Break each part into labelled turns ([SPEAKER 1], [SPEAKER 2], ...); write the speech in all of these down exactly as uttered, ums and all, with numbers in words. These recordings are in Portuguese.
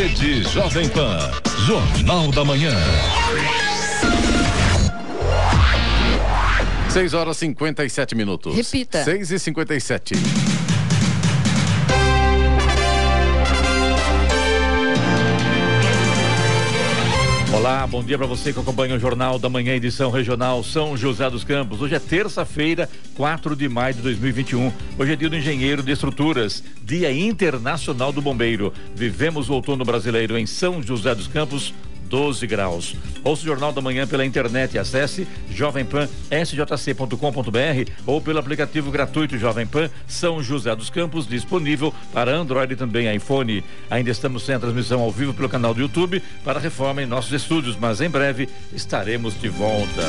[SPEAKER 1] Rede Jovem Pan, Jornal da Manhã.
[SPEAKER 2] seis horas e cinquenta e sete minutos.
[SPEAKER 3] Repita.
[SPEAKER 2] seis e cinquenta e sete.
[SPEAKER 4] Olá, bom dia para você que acompanha o Jornal da Manhã, edição regional São José dos Campos. Hoje é terça-feira, quatro de maio de dois mil e vinte e um. Hoje é dia do engenheiro de estruturas, Dia Internacional do Bombeiro. Vivemos o outono brasileiro em São José dos Campos, doze graus. Ouça o Jornal da Manhã pela internet. Acesse jovem pan s j c ponto com ponto b r ou pelo aplicativo gratuito Jovem Pan São José dos Campos, disponível para Android e também iPhone. Ainda estamos sem a transmissão ao vivo pelo canal do YouTube para a reforma em nossos estúdios, mas em breve estaremos de volta.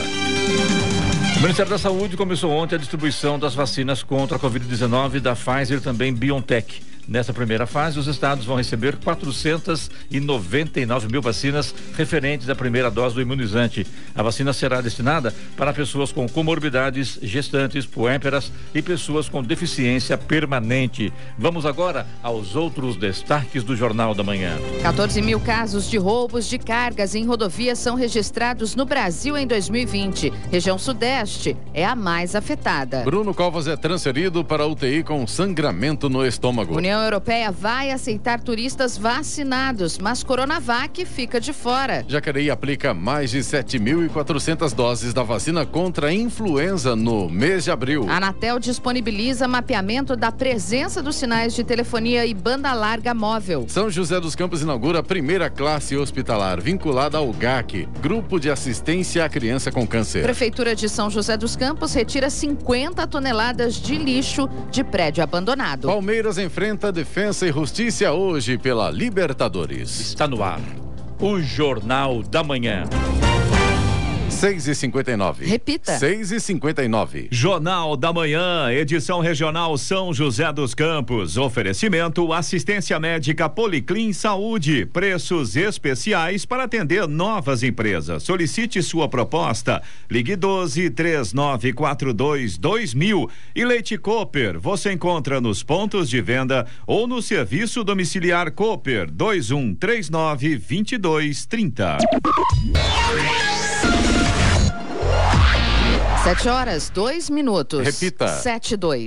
[SPEAKER 4] O Ministério da Saúde começou ontem a distribuição das vacinas contra a covid dezenove da Pfizer e também BioNTech. Nessa primeira fase, os estados vão receber quatrocentas e noventa e nove mil vacinas referentes à primeira dose do imunizante. A vacina será destinada para pessoas com comorbidades, gestantes, puérperas e pessoas com deficiência permanente. Vamos agora aos outros destaques do Jornal da Manhã.
[SPEAKER 3] quatorze mil casos de roubos de cargas em rodovias são registrados no Brasil em dois mil e vinte. Região Sudeste é a mais afetada.
[SPEAKER 2] Bruno Covas é transferido para a U T I com sangramento no estômago.
[SPEAKER 3] União A União Europeia vai aceitar turistas vacinados, mas Coronavac fica de fora.
[SPEAKER 2] Jacareí aplica mais de sete mil e quatrocentas doses da vacina contra a influenza no mês de abril.
[SPEAKER 3] A Anatel disponibiliza mapeamento da presença dos sinais de telefonia e banda larga móvel.
[SPEAKER 2] São José dos Campos inaugura a primeira classe hospitalar vinculada ao G A C, Grupo de Assistência à Criança com Câncer.
[SPEAKER 3] Prefeitura de São José dos Campos retira cinquenta toneladas de lixo de prédio abandonado.
[SPEAKER 2] Palmeiras enfrenta Defensa e Justiça hoje pela Libertadores.
[SPEAKER 4] Está no ar o Jornal da Manhã.
[SPEAKER 2] seis e cinquenta e nove.
[SPEAKER 3] Repita.
[SPEAKER 2] seis e cinquenta e nove.
[SPEAKER 1] Jornal da Manhã, edição regional São José dos Campos. Oferecimento assistência médica Policlin Saúde. Preços especiais para atender novas empresas. Solicite sua proposta. Ligue doze, três nove quatro dois, dois mil. E Leite Cooper, você encontra nos pontos de venda ou no serviço domiciliar Cooper dois um três nove, dois dois três zero.
[SPEAKER 3] Sete horas, dois minutos.
[SPEAKER 2] Repita.
[SPEAKER 3] Sete, dois.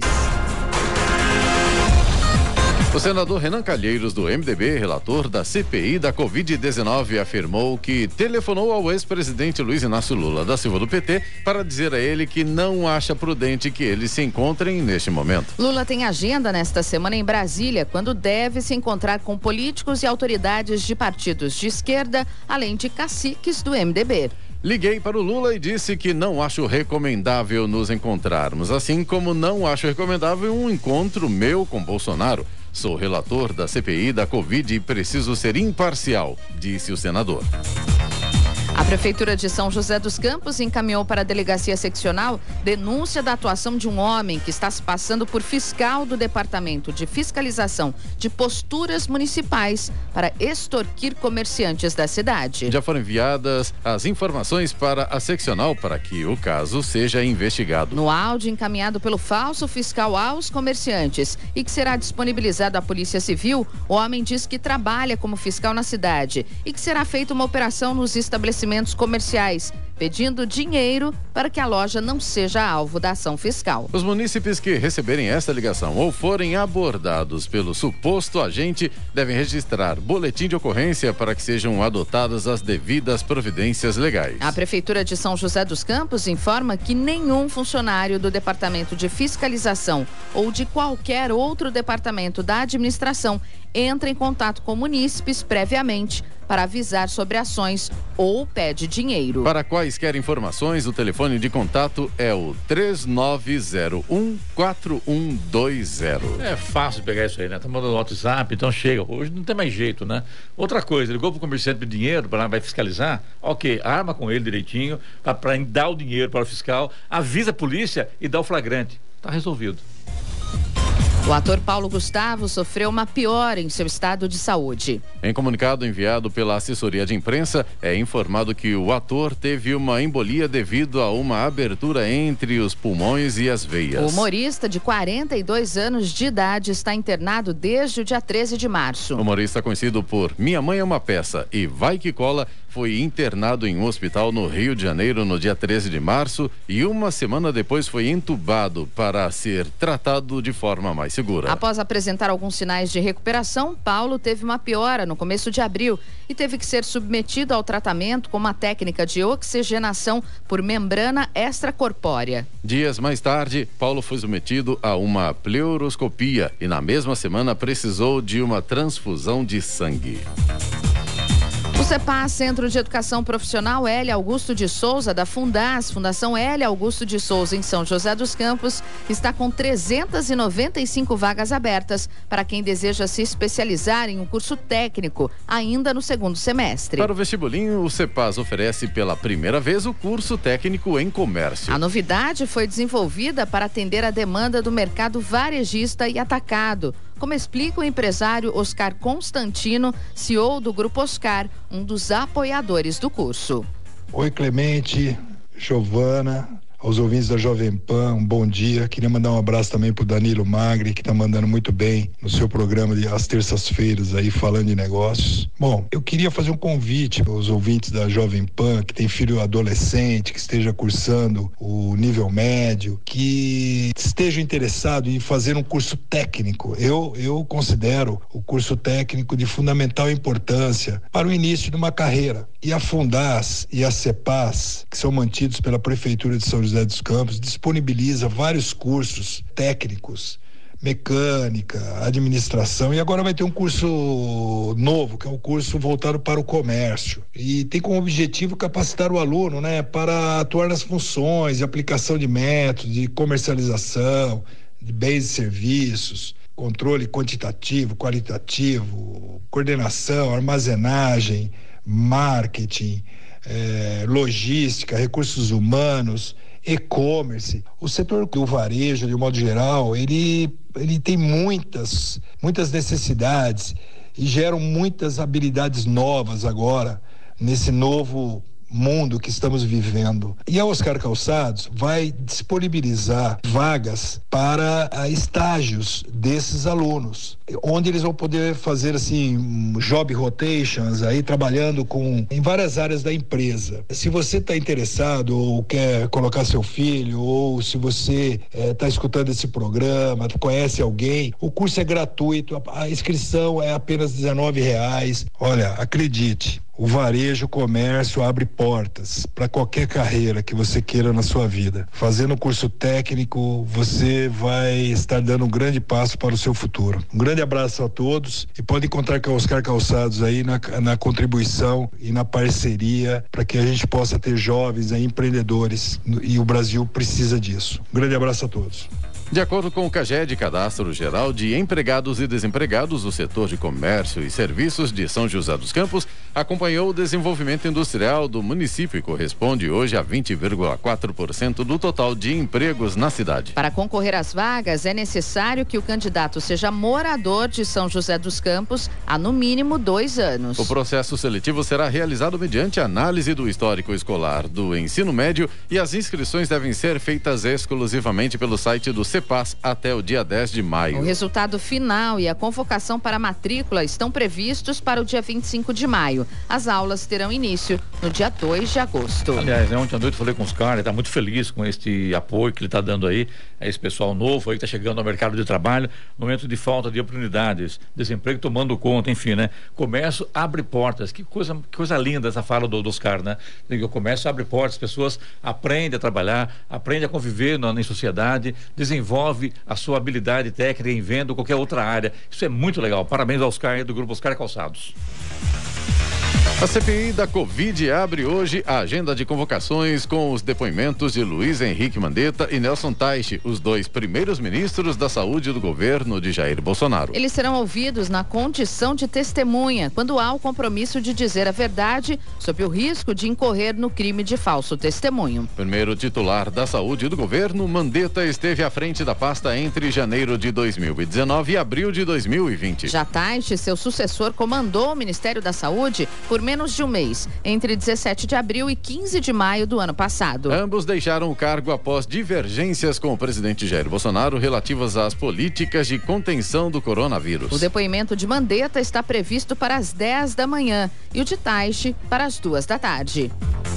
[SPEAKER 2] O senador Renan Calheiros, do M D B, relator da C P I da covid dezenove, afirmou que telefonou ao ex-presidente Luiz Inácio Lula da Silva do P T para dizer a ele que não acha prudente que eles se encontrem neste momento.
[SPEAKER 3] Lula tem agenda nesta semana em Brasília, quando deve se encontrar com políticos e autoridades de partidos de esquerda, além de caciques do M D B.
[SPEAKER 2] Liguei para o Lula e disse que não acho recomendável nos encontrarmos, assim como não acho recomendável um encontro meu com Bolsonaro. Sou relator da C P I da Covid e preciso ser imparcial, disse o senador.
[SPEAKER 3] A Prefeitura de São José dos Campos encaminhou para a Delegacia Seccional denúncia da atuação de um homem que está se passando por fiscal do Departamento de Fiscalização de Posturas Municipais para extorquir comerciantes da cidade.
[SPEAKER 2] Já foram enviadas as informações para a seccional para que o caso seja investigado.
[SPEAKER 3] No áudio encaminhado pelo falso fiscal aos comerciantes e que será disponibilizado à Polícia Civil, o homem diz que trabalha como fiscal na cidade e que será feita uma operação nos estabelecimentos comerciais, pedindo dinheiro para que a loja não seja alvo da ação fiscal.
[SPEAKER 2] Os munícipes que receberem esta ligação ou forem abordados pelo suposto agente devem registrar boletim de ocorrência para que sejam adotadas as devidas providências legais.
[SPEAKER 3] A Prefeitura de São José dos Campos informa que nenhum funcionário do Departamento de Fiscalização ou de qualquer outro departamento da administração entra em contato com munícipes previamente para avisar sobre ações ou pede dinheiro.
[SPEAKER 2] Para quaisquer informações, o telefone de contato é o três nove zero um, quatro um dois zero.
[SPEAKER 4] É fácil pegar isso aí, né? Tá mandando no WhatsApp, então chega. Hoje não tem mais jeito, né? Outra coisa, ligou pro comerciante de dinheiro, para vai fiscalizar, ok, arma com ele direitinho, para dar o dinheiro para o fiscal, avisa a polícia e dá o flagrante. Tá resolvido.
[SPEAKER 3] O ator Paulo Gustavo sofreu uma piora em seu estado de saúde.
[SPEAKER 2] Em comunicado enviado pela assessoria de imprensa, é informado que o ator teve uma embolia devido a uma abertura entre os pulmões e as veias.
[SPEAKER 3] O humorista de quarenta e dois anos de idade está internado desde o dia treze de março.
[SPEAKER 2] O humorista conhecido por Minha Mãe é uma Peça e Vai Que Cola foi internado em um hospital no Rio de Janeiro no dia treze de março e uma semana depois foi entubado para ser tratado de forma mais segura.
[SPEAKER 3] Após apresentar alguns sinais de recuperação, Paulo teve uma piora no começo de abril e teve que ser submetido ao tratamento com uma técnica de oxigenação por membrana extracorpórea.
[SPEAKER 2] Dias mais tarde, Paulo foi submetido a uma pleuroscopia e na mesma semana precisou de uma transfusão de sangue.
[SPEAKER 3] O CEPAS, Centro de Educação Profissional L. Augusto de Souza, da Fundas, Fundação L. Augusto de Souza, em São José dos Campos, está com trezentas e noventa e cinco vagas abertas para quem deseja se especializar em um curso técnico, ainda no segundo semestre.
[SPEAKER 2] Para o vestibulinho, o CEPAS oferece pela primeira vez o curso técnico em comércio.
[SPEAKER 3] A novidade foi desenvolvida para atender a demanda do mercado varejista e atacado, como explica o empresário Oscar Constantino, C E O do Grupo Oscar, um dos apoiadores do curso.
[SPEAKER 5] Oi, Clemente, Giovana, aos ouvintes da Jovem Pan, um bom dia. Queria mandar um abraço também pro Danilo Magri, que tá mandando muito bem no seu programa de às terças-feiras aí, falando de negócios. Bom, eu queria fazer um convite aos ouvintes da Jovem Pan, que tem filho adolescente, que esteja cursando o nível médio, que esteja interessado em fazer um curso técnico. Eu, eu considero o curso técnico de fundamental importância para o início de uma carreira. E a Fundas e a CEPAS, que são mantidos pela Prefeitura de São José dos Campos, disponibiliza vários cursos técnicos, mecânica, administração, e agora vai ter um curso novo, que é um curso voltado para o comércio, e tem como objetivo capacitar o aluno, né, para atuar nas funções de aplicação de métodos, de comercialização, de bens e serviços, controle quantitativo, qualitativo, coordenação, armazenagem, marketing, eh, logística, recursos humanos, e-commerce. O setor do varejo, de um modo geral, ele, ele tem muitas, muitas necessidades e geram muitas habilidades novas agora nesse novo mundo que estamos vivendo. E a Oscar Calçados vai disponibilizar vagas para a estágios desses alunos, onde eles vão poder fazer assim job rotations, aí trabalhando com em várias áreas da empresa. Se você está interessado ou quer colocar seu filho, ou se você está eh, escutando esse programa, conhece alguém, o curso é gratuito, a, a inscrição é apenas dezenove reais. Olha, acredite, o varejo, o comércio abre portas para qualquer carreira que você queira na sua vida. Fazendo um curso técnico, você vai estar dando um grande passo para o seu futuro. Um grande abraço a todos e pode contar com o Oscar Calçados aí na, na contribuição e na parceria para que a gente possa ter jovens aí, empreendedores, e o Brasil precisa disso. Um grande abraço a todos.
[SPEAKER 2] De acordo com o CAGED, Cadastro Geral de Empregados e Desempregados, o setor de comércio e serviços de São José dos Campos acompanhou o desenvolvimento industrial do município e corresponde hoje a vinte vírgula quatro por cento do total de empregos na cidade.
[SPEAKER 3] Para concorrer às vagas, é necessário que o candidato seja morador de São José dos Campos há no mínimo dois anos.
[SPEAKER 2] O processo seletivo será realizado mediante análise do histórico escolar do ensino médio e as inscrições devem ser feitas exclusivamente pelo site do CEPAS até o dia dez de maio.
[SPEAKER 3] O resultado final e a convocação para a matrícula estão previstos para o dia vinte e cinco de maio. As aulas terão início no dia dois de agosto.
[SPEAKER 4] Aliás, né, ontem à noite eu falei com os caras, ele está muito feliz com este apoio que ele está dando aí a esse pessoal novo aí que está chegando ao mercado de trabalho, no momento de falta de oportunidades, desemprego tomando conta, enfim, né? Comércio abre portas, que coisa, que coisa linda essa fala do, dos caras, né? O comércio abre portas, as pessoas aprendem a trabalhar, aprendem a conviver na, na sociedade, desenvolve a sua habilidade técnica em venda ou qualquer outra área. Isso é muito legal. Parabéns ao Oscar do Grupo Oscar Calçados.
[SPEAKER 2] A C P I da Covid abre hoje a agenda de convocações com os depoimentos de Luiz Henrique Mandetta e Nelson Teich, os dois primeiros ministros da saúde do governo de Jair Bolsonaro.
[SPEAKER 3] Eles serão ouvidos na condição de testemunha, quando há o compromisso de dizer a verdade sob o risco de incorrer no crime de falso testemunho.
[SPEAKER 2] Primeiro titular da saúde do governo, Mandetta esteve à frente da pasta entre janeiro de dois mil e dezenove e abril de dois mil e vinte.
[SPEAKER 3] Já Teich, seu sucessor, comandou o Ministério da Saúde por menos de um mês, entre dezessete de abril e quinze de maio do ano passado.
[SPEAKER 2] Ambos deixaram o cargo após divergências com o presidente Jair Bolsonaro relativas às políticas de contenção do coronavírus.
[SPEAKER 3] O depoimento de Mandetta está previsto para as dez da manhã e o de Teich para as duas da tarde.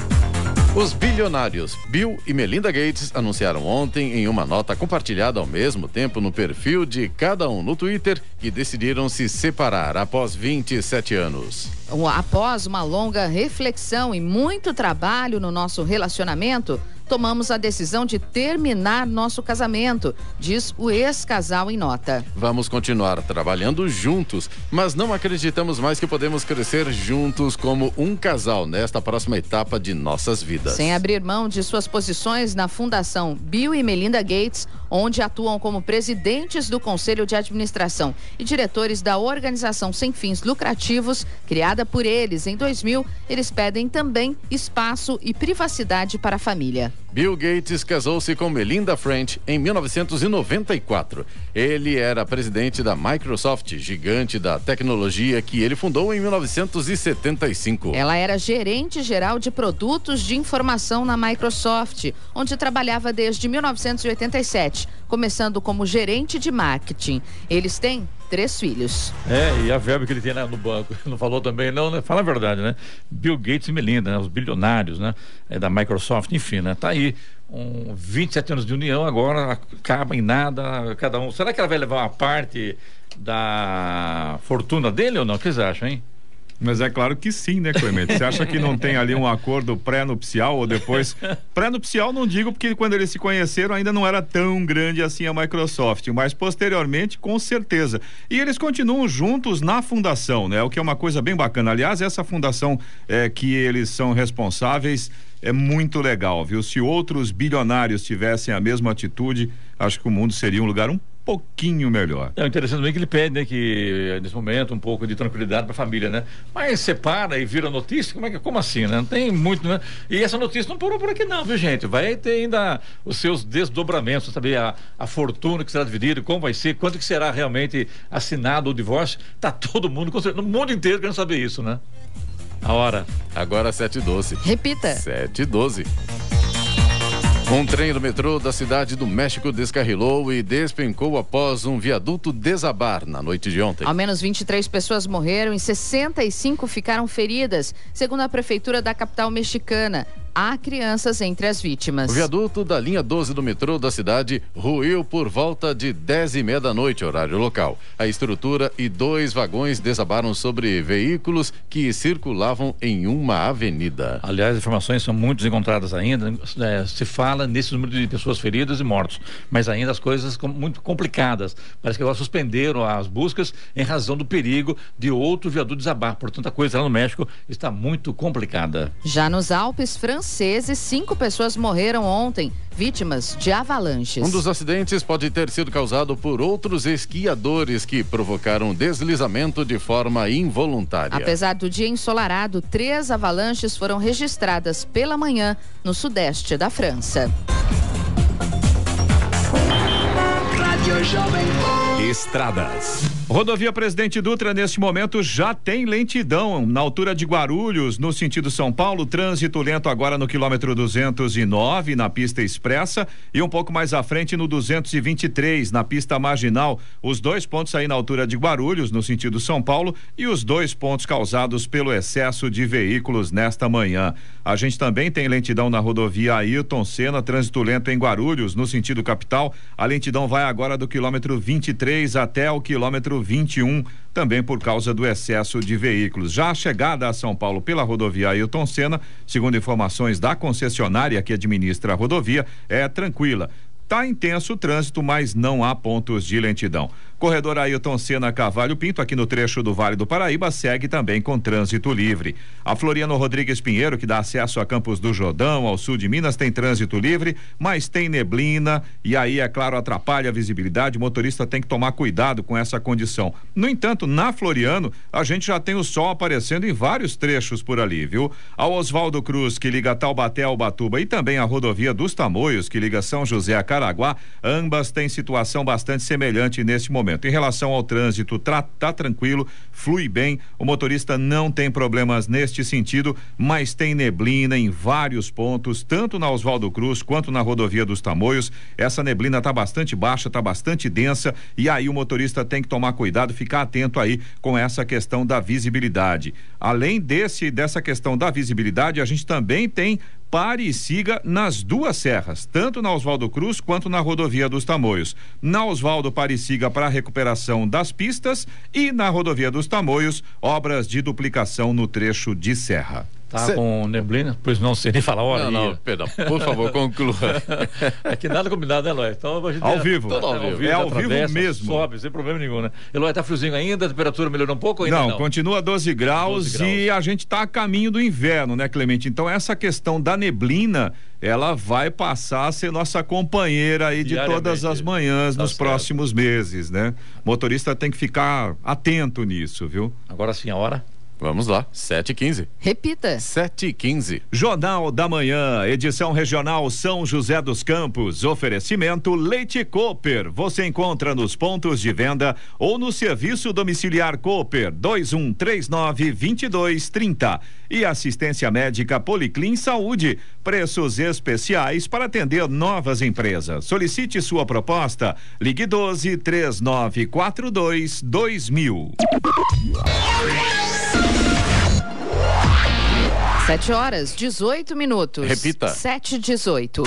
[SPEAKER 2] Os bilionários Bill e Melinda Gates anunciaram ontem em uma nota compartilhada ao mesmo tempo no perfil de cada um no Twitter que decidiram se separar após vinte e sete anos.
[SPEAKER 3] Após uma longa reflexão e muito trabalho no nosso relacionamento, tomamos a decisão de terminar nosso casamento, diz o ex-casal em nota.
[SPEAKER 2] Vamos continuar trabalhando juntos, mas não acreditamos mais que podemos crescer juntos como um casal nesta próxima etapa de nossas vidas.
[SPEAKER 3] Sem abrir mão de suas posições na Fundação Bill e Melinda Gates, onde atuam como presidentes do Conselho de Administração e diretores da organização sem fins lucrativos, criada por eles em dois mil, eles pedem também espaço e privacidade para a família.
[SPEAKER 2] Bill Gates casou-se com Melinda French em mil novecentos e noventa e quatro. Ele era presidente da Microsoft, gigante da tecnologia que ele fundou em mil novecentos e setenta e cinco.
[SPEAKER 3] Ela era gerente geral de produtos de informação na Microsoft, onde trabalhava desde mil novecentos e oitenta e sete, começando como gerente de marketing. Eles têm três filhos.
[SPEAKER 4] É, e a verba que ele tem no banco, não falou também, não, né? Fala a verdade, né? Bill Gates e Melinda, né? Os bilionários, né? É, da Microsoft, enfim, né? Tá aí, um vinte e sete anos de união, agora acaba em nada, cada um. Será que ela vai levar uma parte da fortuna dele ou não? O que vocês acham, hein?
[SPEAKER 1] Mas é claro que sim, né, Clemente? Você acha que não tem ali um acordo pré-nupcial ou depois? Pré-nupcial não digo porque quando eles se conheceram ainda não era tão grande assim a Microsoft, mas posteriormente com certeza. E eles continuam juntos na fundação, né? O que é uma coisa bem bacana. Aliás, essa fundação é, que eles são responsáveis é muito legal, viu? Se outros bilionários tivessem a mesma atitude, acho que o mundo seria um lugar um pouquinho melhor.
[SPEAKER 4] É interessante também que ele pede, né, que nesse momento um pouco de tranquilidade para a família, né? Mas separa e vira notícia, como é que, como assim, né? Não tem muito, né? E essa notícia não parou por aqui não, viu, gente? Vai ter ainda os seus desdobramentos, saber a, a fortuna que será dividida, como vai ser, quanto que será realmente assinado o divórcio, tá todo mundo, no mundo inteiro querendo saber isso, né? A hora.
[SPEAKER 2] Agora sete e doze.
[SPEAKER 3] Repita.
[SPEAKER 2] sete e doze. Um trem do metrô da cidade do México descarrilou e despencou após um viaduto desabar na noite de ontem.
[SPEAKER 3] Ao menos vinte e três pessoas morreram e sessenta e cinco ficaram feridas, segundo a prefeitura da capital mexicana. Há crianças entre as vítimas.
[SPEAKER 2] O viaduto da linha doze do metrô da cidade ruiu por volta de dez e meia da noite, horário local. A estrutura e dois vagões desabaram sobre veículos que circulavam em uma avenida.
[SPEAKER 4] Aliás, as informações são muito desencontradas ainda, é, se fala nesse número de pessoas feridas e mortos, mas ainda as coisas com, muito complicadas. Parece que agora suspenderam as buscas em razão do perigo de outro viaduto desabar. Portanto, a coisa lá no México está muito complicada.
[SPEAKER 3] Já nos Alpes franceses, cinco pessoas morreram ontem, vítimas de avalanches.
[SPEAKER 2] Um dos acidentes pode ter sido causado por outros esquiadores que provocaram deslizamento de forma involuntária.
[SPEAKER 3] Apesar do dia ensolarado, três avalanches foram registradas pela manhã no sudeste da França.
[SPEAKER 1] Estradas. Rodovia Presidente Dutra, neste momento, já tem lentidão na altura de Guarulhos, no sentido São Paulo. Trânsito lento agora no quilômetro duzentos e nove, na pista expressa, e um pouco mais à frente no duzentos e vinte e três, na pista marginal. Os dois pontos aí na altura de Guarulhos, no sentido São Paulo, e os dois pontos causados pelo excesso de veículos nesta manhã. A gente também tem lentidão na rodovia Ayrton Senna, trânsito lento em Guarulhos, no sentido capital. A lentidão vai agora do quilômetro vinte e três até o quilômetro vinte e um, também por causa do excesso de veículos. Já a chegada a São Paulo pela rodovia Ayrton Senna, segundo informações da concessionária que administra a rodovia, é tranquila. Está intenso o trânsito, mas não há pontos de lentidão. Corredor Ailton Senna Carvalho Pinto, aqui no trecho do Vale do Paraíba, segue também com trânsito livre. A Floriano Rodrigues Pinheiro, que dá acesso a Campos do Jordão, ao sul de Minas, tem trânsito livre, mas tem neblina e aí, é claro, atrapalha a visibilidade. O motorista tem que tomar cuidado com essa condição. No entanto, na Floriano, a gente já tem o sol aparecendo em vários trechos por ali, viu? A Oswaldo Cruz, que liga Taubaté ao Ubatuba, e também a rodovia dos Tamoios, que liga São José a Caraguá, ambas têm situação bastante semelhante nesse momento. Em relação ao trânsito, tá, tá tranquilo, flui bem, o motorista não tem problemas neste sentido, mas tem neblina em vários pontos, tanto na Oswaldo Cruz quanto na rodovia dos Tamoios. Essa neblina tá bastante baixa, tá bastante densa, e aí o motorista tem que tomar cuidado, ficar atento aí com essa questão da visibilidade. Além desse dessa questão da visibilidade, a gente também tem pare e siga nas duas serras, tanto na Oswaldo Cruz quanto na rodovia dos Tamoios. Na Oswaldo, pare e siga para a recuperação das pistas, e na rodovia dos Tamoios, obras de duplicação no trecho de serra.
[SPEAKER 4] Tá
[SPEAKER 2] Cê...
[SPEAKER 4] com neblina? Pois não sei nem falar a hora.
[SPEAKER 2] Não, não, perdão, por favor, conclua.
[SPEAKER 4] É que nada combinado, né, Eloy? Então, a gente
[SPEAKER 1] ao
[SPEAKER 4] é,
[SPEAKER 1] vivo.
[SPEAKER 4] Todo ao vivo.
[SPEAKER 1] É ao
[SPEAKER 4] atravessa,
[SPEAKER 1] vivo mesmo.
[SPEAKER 4] Sobe, sem problema nenhum, né? Eloy, tá friozinho ainda? A temperatura melhorou um pouco ou ainda
[SPEAKER 1] não?
[SPEAKER 4] Não,
[SPEAKER 1] continua doze graus, doze graus e a gente tá a caminho do inverno, né, Clemente? Então, essa questão da neblina, ela vai passar a ser nossa companheira aí de todas as manhãs tá nos certo. próximos meses, né? O motorista tem que ficar atento nisso, viu?
[SPEAKER 4] Agora sim, a hora.
[SPEAKER 2] Vamos lá, sete e quinze.
[SPEAKER 3] Repita.
[SPEAKER 2] sete e quinze.
[SPEAKER 1] Jornal da Manhã, edição regional São José dos Campos. Oferecimento Leite Cooper. Você encontra nos pontos de venda ou no serviço domiciliar Cooper dois um três nove, dois dois três zero. E assistência médica Policlin Saúde. Preços especiais para atender novas empresas. Solicite sua proposta. Ligue doze, três nove quatro dois, dois mil.
[SPEAKER 3] Sete horas, dezoito minutos.
[SPEAKER 2] Repita.
[SPEAKER 3] Sete e dezoito.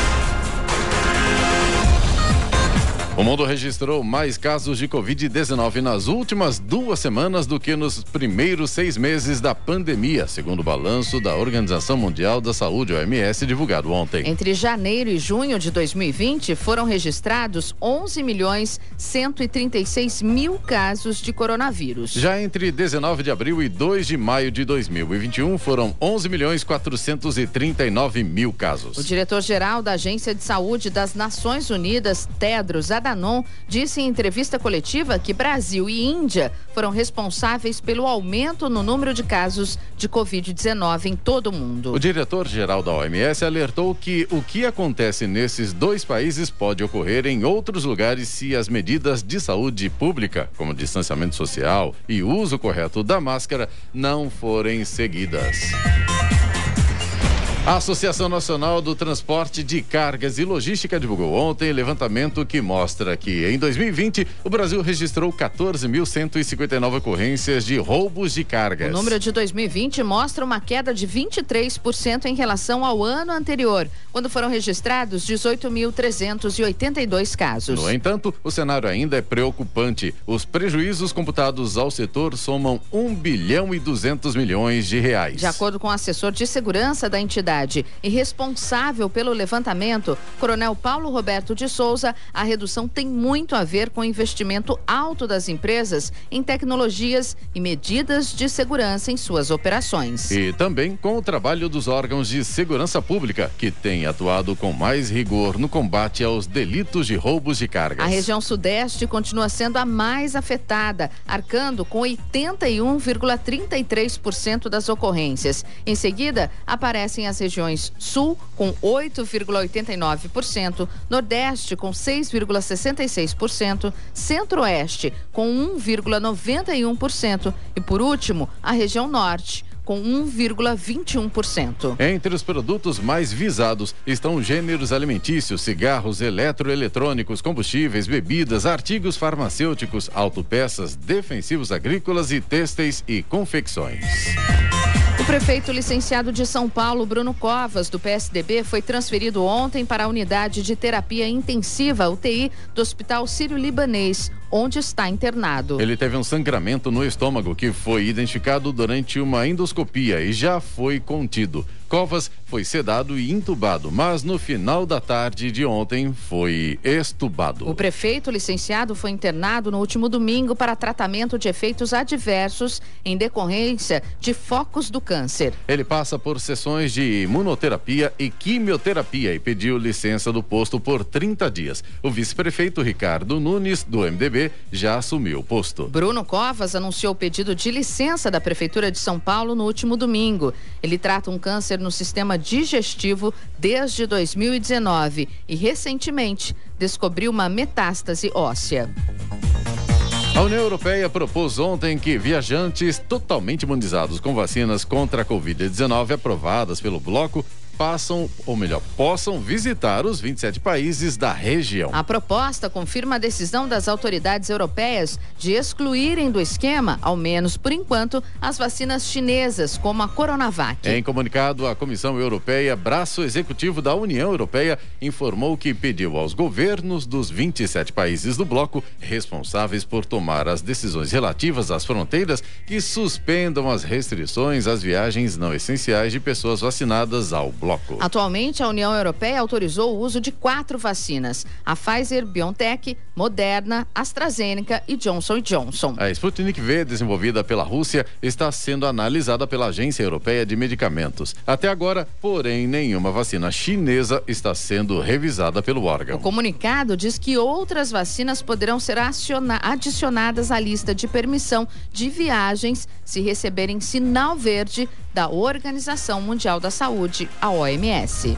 [SPEAKER 2] O mundo registrou mais casos de covid dezenove nas últimas duas semanas do que nos primeiros seis meses da pandemia, segundo o balanço da Organização Mundial da Saúde, O M S, divulgado ontem.
[SPEAKER 3] Entre janeiro e junho de dois mil e vinte, foram registrados onze milhões cento e trinta e seis mil casos de coronavírus.
[SPEAKER 2] Já entre dezenove de abril e dois de maio de dois mil e vinte e um, foram onze milhões quatrocentos e trinta e nove mil casos.
[SPEAKER 3] O diretor-geral da Agência de Saúde das Nações Unidas, Tedros Adhanom, disse em entrevista coletiva que Brasil e Índia foram responsáveis pelo aumento no número de casos de covid dezenove em todo o mundo.
[SPEAKER 2] O diretor-geral da O M S alertou que o que acontece nesses dois países pode ocorrer em outros lugares se as medidas de saúde pública, como distanciamento social e uso correto da máscara, não forem seguidas. A Associação Nacional do Transporte de Cargas e Logística divulgou ontem levantamento que mostra que em dois mil e vinte o Brasil registrou quatorze mil cento e cinquenta e nove ocorrências de roubos de cargas.
[SPEAKER 3] O número de dois mil e vinte mostra uma queda de vinte e três por cento em relação ao ano anterior, quando foram registrados dezoito mil trezentos e oitenta e dois casos.
[SPEAKER 2] No entanto, o cenário ainda é preocupante. Os prejuízos computados ao setor somam um bilhão e duzentos milhões de reais.
[SPEAKER 3] De acordo com o assessor de segurança da entidade e responsável pelo levantamento, Coronel Paulo Roberto de Souza, a redução tem muito a ver com o investimento alto das empresas em tecnologias e medidas de segurança em suas operações.
[SPEAKER 2] E também com o trabalho dos órgãos de segurança pública, que têm atuado com mais rigor no combate aos delitos de roubos de cargas.
[SPEAKER 3] A região sudeste continua sendo a mais afetada, arcando com oitenta e um vírgula trinta e três por cento das ocorrências. Em seguida, aparecem as regiões sul com oito vírgula oitenta e nove por cento, nordeste com seis vírgula sessenta e seis por cento, centro-oeste com um vírgula noventa e um por cento e, por último, a região norte com um vírgula vinte e um por cento.
[SPEAKER 2] Entre os produtos mais visados estão gêneros alimentícios, cigarros, eletroeletrônicos, combustíveis, bebidas, artigos farmacêuticos, autopeças, defensivos agrícolas e têxteis e confecções.
[SPEAKER 3] O prefeito licenciado de São Paulo, Bruno Covas, do P S D B, foi transferido ontem para a unidade de terapia intensiva, U T I, do Hospital Sírio-Libanês, onde está internado.
[SPEAKER 2] Ele teve um sangramento no estômago que foi identificado durante uma endoscopia e já foi contido. Covas foi sedado e intubado, mas no final da tarde de ontem foi extubado.
[SPEAKER 3] O prefeito licenciado foi internado no último domingo para tratamento de efeitos adversos em decorrência de focos do câncer.
[SPEAKER 2] Ele passa por sessões de imunoterapia e quimioterapia e pediu licença do posto por trinta dias. O vice-prefeito Ricardo Nunes, do M D B, já assumiu o posto.
[SPEAKER 3] Bruno Covas anunciou o pedido de licença da Prefeitura de São Paulo no último domingo. Ele trata um câncer no sistema digestivo desde dois mil e dezenove e recentemente descobriu uma metástase óssea.
[SPEAKER 2] A União Europeia propôs ontem que viajantes totalmente imunizados com vacinas contra a covid dezenove aprovadas pelo bloco passam, ou melhor, possam visitar os vinte e sete países da região.
[SPEAKER 3] A proposta confirma a decisão das autoridades europeias de excluírem do esquema, ao menos por enquanto, as vacinas chinesas, como a Coronavac.
[SPEAKER 2] Em comunicado, a Comissão Europeia, braço executivo da União Europeia, informou que pediu aos governos dos vinte e sete países do bloco responsáveis por tomar as decisões relativas às fronteiras que suspendam as restrições às viagens não essenciais de pessoas vacinadas ao bloco.
[SPEAKER 3] Atualmente, a União Europeia autorizou o uso de quatro vacinas: a Pfizer, BioNTech, Moderna, AstraZeneca e Johnson e Johnson.
[SPEAKER 2] A Sputnik V, desenvolvida pela Rússia, está sendo analisada pela Agência Europeia de Medicamentos. Até agora, porém, nenhuma vacina chinesa está sendo revisada pelo órgão.
[SPEAKER 3] O comunicado diz que outras vacinas poderão ser adicionadas à lista de permissão de viagens se receberem sinal verde da Organização Mundial da Saúde, a O M S.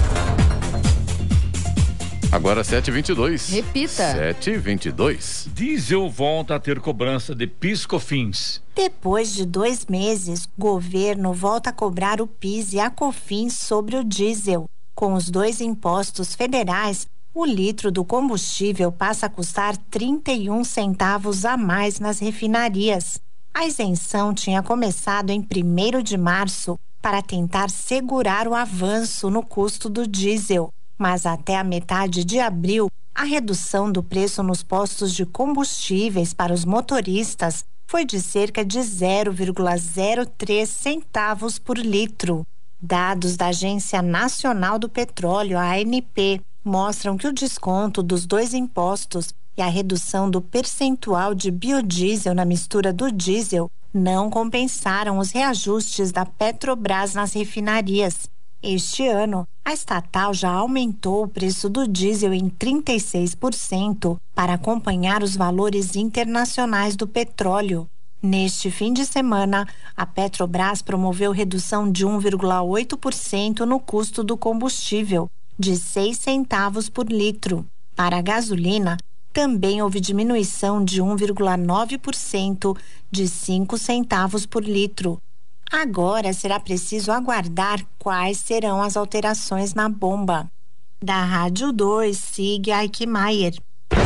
[SPEAKER 2] Agora sete e vinte e dois.
[SPEAKER 3] Repita.
[SPEAKER 2] sete e vinte e dois.
[SPEAKER 4] Diesel volta a ter cobrança de PIS/COFINS.
[SPEAKER 6] Depois de dois meses, o governo volta a cobrar o PIS e a COFINS sobre o diesel. Com os dois impostos federais, o litro do combustível passa a custar trinta e um centavos a mais nas refinarias. A isenção tinha começado em primeiro de março para tentar segurar o avanço no custo do diesel. Mas até a metade de abril, a redução do preço nos postos de combustíveis para os motoristas foi de cerca de zero vírgula zero três centavos por litro. Dados da Agência Nacional do Petróleo, a ANP, mostram que o desconto dos dois impostos e a redução do percentual de biodiesel na mistura do diesel não compensaram os reajustes da Petrobras nas refinarias. Este ano, a estatal já aumentou o preço do diesel em trinta e seis por cento para acompanhar os valores internacionais do petróleo. Neste fim de semana, a Petrobras promoveu redução de um vírgula oito por cento no custo do combustível, de seis centavos por litro. Para a gasolina, também houve diminuição de um vírgula nove por cento, de cinco centavos por litro. Agora será preciso aguardar quais serão as alterações na bomba. Da Rádio dois, Sig Eichmeier.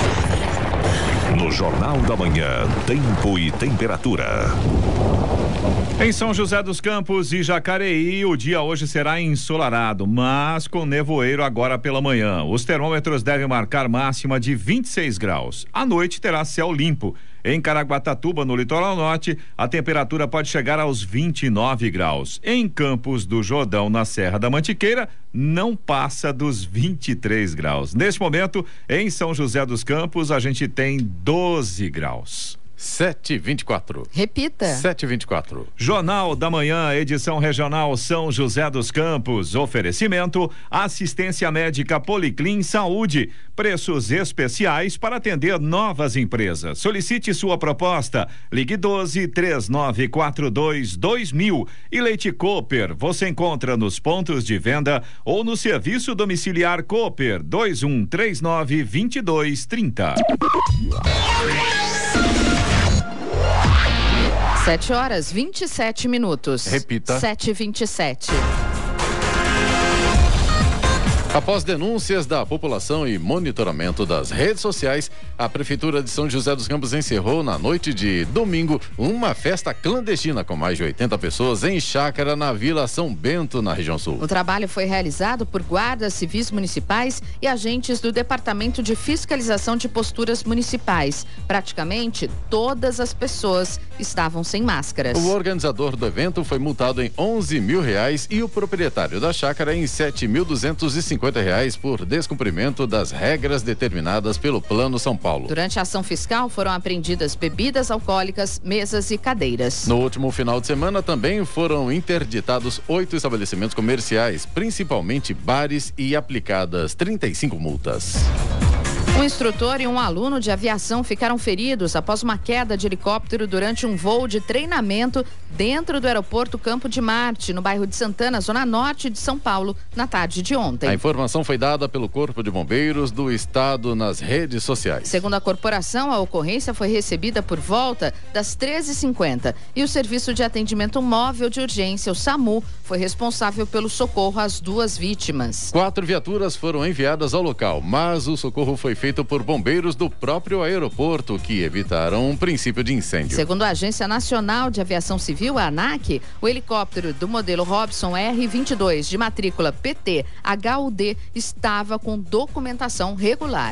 [SPEAKER 7] No Jornal da Manhã, tempo e temperatura.
[SPEAKER 1] Em São José dos Campos e Jacareí, o dia hoje será ensolarado, mas com nevoeiro agora pela manhã. Os termômetros devem marcar máxima de vinte e seis graus. À noite terá céu limpo. Em Caraguatatuba, no litoral norte, a temperatura pode chegar aos vinte e nove graus. Em Campos do Jordão, na Serra da Mantiqueira, não passa dos vinte e três graus. Neste momento, em São José dos Campos, a gente tem doze graus.
[SPEAKER 2] sete e vinte e quatro.
[SPEAKER 3] Repita.
[SPEAKER 2] sete e vinte e quatro.
[SPEAKER 1] Jornal da Manhã, edição regional São José dos Campos. Oferecimento: assistência médica Policlin Saúde. Preços especiais para atender novas empresas. Solicite sua proposta. Ligue doze, três nove quatro dois, dois mil. E Leite Cooper, você encontra nos pontos de venda ou no serviço domiciliar Cooper dois um três nove, dois dois três zero.
[SPEAKER 3] Sete horas, vinte e sete minutos.
[SPEAKER 2] Repita.
[SPEAKER 3] Sete e vinte e sete.
[SPEAKER 2] Após denúncias da população e monitoramento das redes sociais, a Prefeitura de São José dos Campos encerrou na noite de domingo uma festa clandestina com mais de oitenta pessoas em chácara na Vila São Bento, na região sul.
[SPEAKER 3] O trabalho foi realizado por guardas civis municipais e agentes do Departamento de Fiscalização de Posturas Municipais. Praticamente todas as pessoas estavam sem máscaras.
[SPEAKER 2] O organizador do evento foi multado em onze mil reais e o proprietário da chácara em sete mil duzentos e cinquenta reais por descumprimento das regras determinadas pelo Plano São Paulo.
[SPEAKER 3] Durante a ação fiscal foram apreendidas bebidas alcoólicas, mesas e cadeiras.
[SPEAKER 2] No último final de semana também foram interditados oito estabelecimentos comerciais, principalmente bares, e aplicadas trinta e cinco multas.
[SPEAKER 3] Um instrutor e um aluno de aviação ficaram feridos após uma queda de helicóptero durante um voo de treinamento dentro do aeroporto Campo de Marte, no bairro de Santana, zona norte de São Paulo, na tarde de ontem.
[SPEAKER 2] A informação foi dada pelo Corpo de Bombeiros do Estado nas redes sociais.
[SPEAKER 3] Segundo a corporação, a ocorrência foi recebida por volta das treze e cinquenta e o Serviço de Atendimento Móvel de Urgência, o SAMU, foi responsável pelo socorro às duas vítimas.
[SPEAKER 2] Quatro viaturas foram enviadas ao local, mas o socorro foi feito por bombeiros do próprio aeroporto, que evitaram um princípio de incêndio.
[SPEAKER 3] Segundo a Agência Nacional de Aviação Civil, a ANAC, o helicóptero do modelo Robson R vinte e dois, de matrícula P T H U D, estava com documentação regular.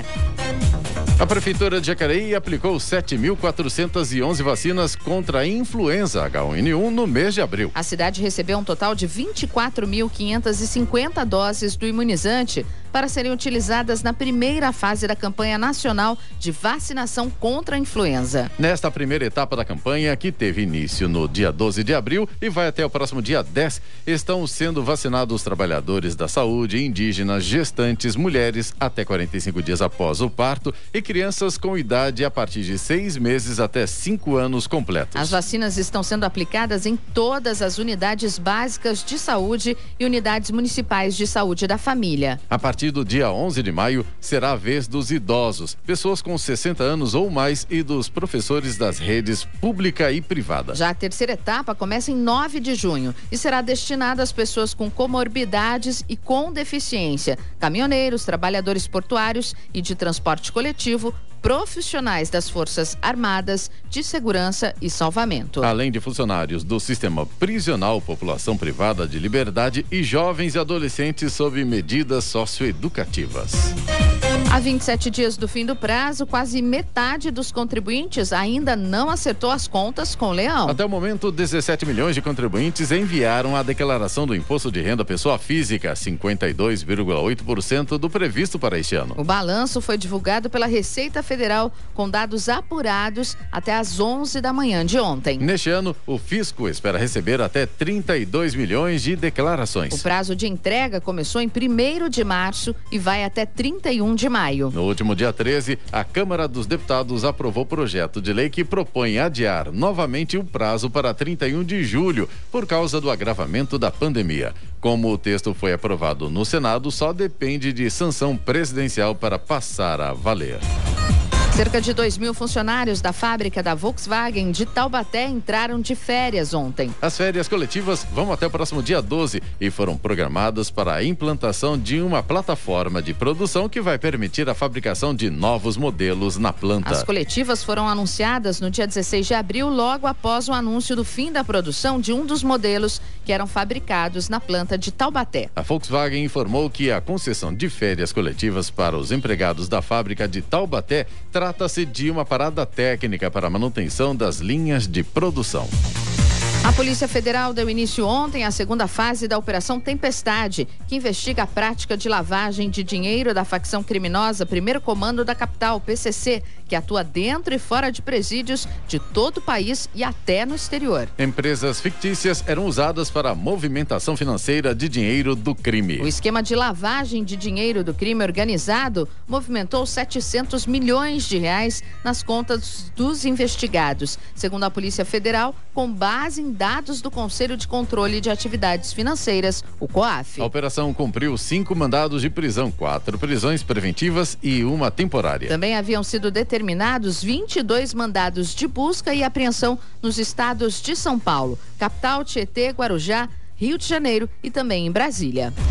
[SPEAKER 2] A Prefeitura de Jacareí aplicou sete mil quatrocentas e onze vacinas contra a influenza H um N um no mês de abril.
[SPEAKER 3] A cidade recebeu um total de vinte e quatro mil quinhentas e cinquenta doses do imunizante para serem utilizadas na primeira fase da campanha nacional de vacinação contra a influenza.
[SPEAKER 2] Nesta primeira etapa da campanha, que teve início no dia doze de abril e vai até o próximo dia dez, estão sendo vacinados trabalhadores da saúde, indígenas, gestantes, mulheres até quarenta e cinco dias após o parto e crianças com idade a partir de seis meses até cinco anos completos.
[SPEAKER 3] As vacinas estão sendo aplicadas em todas as unidades básicas de saúde e unidades municipais de saúde da família.
[SPEAKER 2] A partir do dia onze de maio, será a vez dos idosos, pessoas com sessenta anos ou mais e dos professores das redes pública e privada.
[SPEAKER 3] Já a terceira etapa começa em nove de junho e será destinada às pessoas com comorbidades e com deficiência, caminhoneiros, trabalhadores portuários e de transporte coletivo, profissionais das Forças Armadas, de Segurança e Salvamento.
[SPEAKER 2] Além de funcionários do sistema prisional, população privada de liberdade e jovens e adolescentes sob medidas socioeducativas.
[SPEAKER 3] Há vinte e sete dias do fim do prazo, quase metade dos contribuintes ainda não acertou as contas com o Leão.
[SPEAKER 2] Até o momento, dezessete milhões de contribuintes enviaram a declaração do Imposto de Renda Pessoa Física, cinquenta e dois vírgula oito por cento do previsto para este ano.
[SPEAKER 3] O balanço foi divulgado pela Receita Federal com dados apurados até às onze da manhã de ontem.
[SPEAKER 2] Neste ano, o fisco espera receber até trinta e dois milhões de declarações.
[SPEAKER 3] O prazo de entrega começou em primeiro de março e vai até trinta e um de maio.
[SPEAKER 2] No último dia treze, a Câmara dos Deputados aprovou projeto de lei que propõe adiar novamente o prazo para trinta e um de julho, por causa do agravamento da pandemia. Como o texto foi aprovado no Senado, só depende de sanção presidencial para passar a valer.
[SPEAKER 3] Cerca de dois mil funcionários da fábrica da Volkswagen de Taubaté entraram de férias ontem.
[SPEAKER 2] As férias coletivas vão até o próximo dia doze e foram programadas para a implantação de uma plataforma de produção que vai permitir a fabricação de novos modelos na planta.
[SPEAKER 3] As coletivas foram anunciadas no dia dezesseis de abril, logo após o anúncio do fim da produção de um dos modelos que eram fabricados na planta de Taubaté.
[SPEAKER 2] A Volkswagen informou que a concessão de férias coletivas para os empregados da fábrica de Taubaté trata-se de uma parada técnica para a manutenção das linhas de produção.
[SPEAKER 3] A Polícia Federal deu início ontem à segunda fase da Operação Tempestade, que investiga a prática de lavagem de dinheiro da facção criminosa Primeiro Comando da Capital, P C C, que atua dentro e fora de presídios de todo o país e até no exterior.
[SPEAKER 2] Empresas fictícias eram usadas para a movimentação financeira de dinheiro do crime.
[SPEAKER 3] O esquema de lavagem de dinheiro do crime organizado movimentou setecentos milhões de reais nas contas dos investigados, segundo a Polícia Federal, com base em dados do Conselho de Controle de Atividades Financeiras, o COAF.
[SPEAKER 2] A operação cumpriu cinco mandados de prisão, quatro prisões preventivas e uma temporária.
[SPEAKER 3] Também haviam sido determinados vinte e dois mandados de busca e apreensão nos estados de São Paulo, capital, Tietê, Guarujá, Rio de Janeiro e também em Brasília.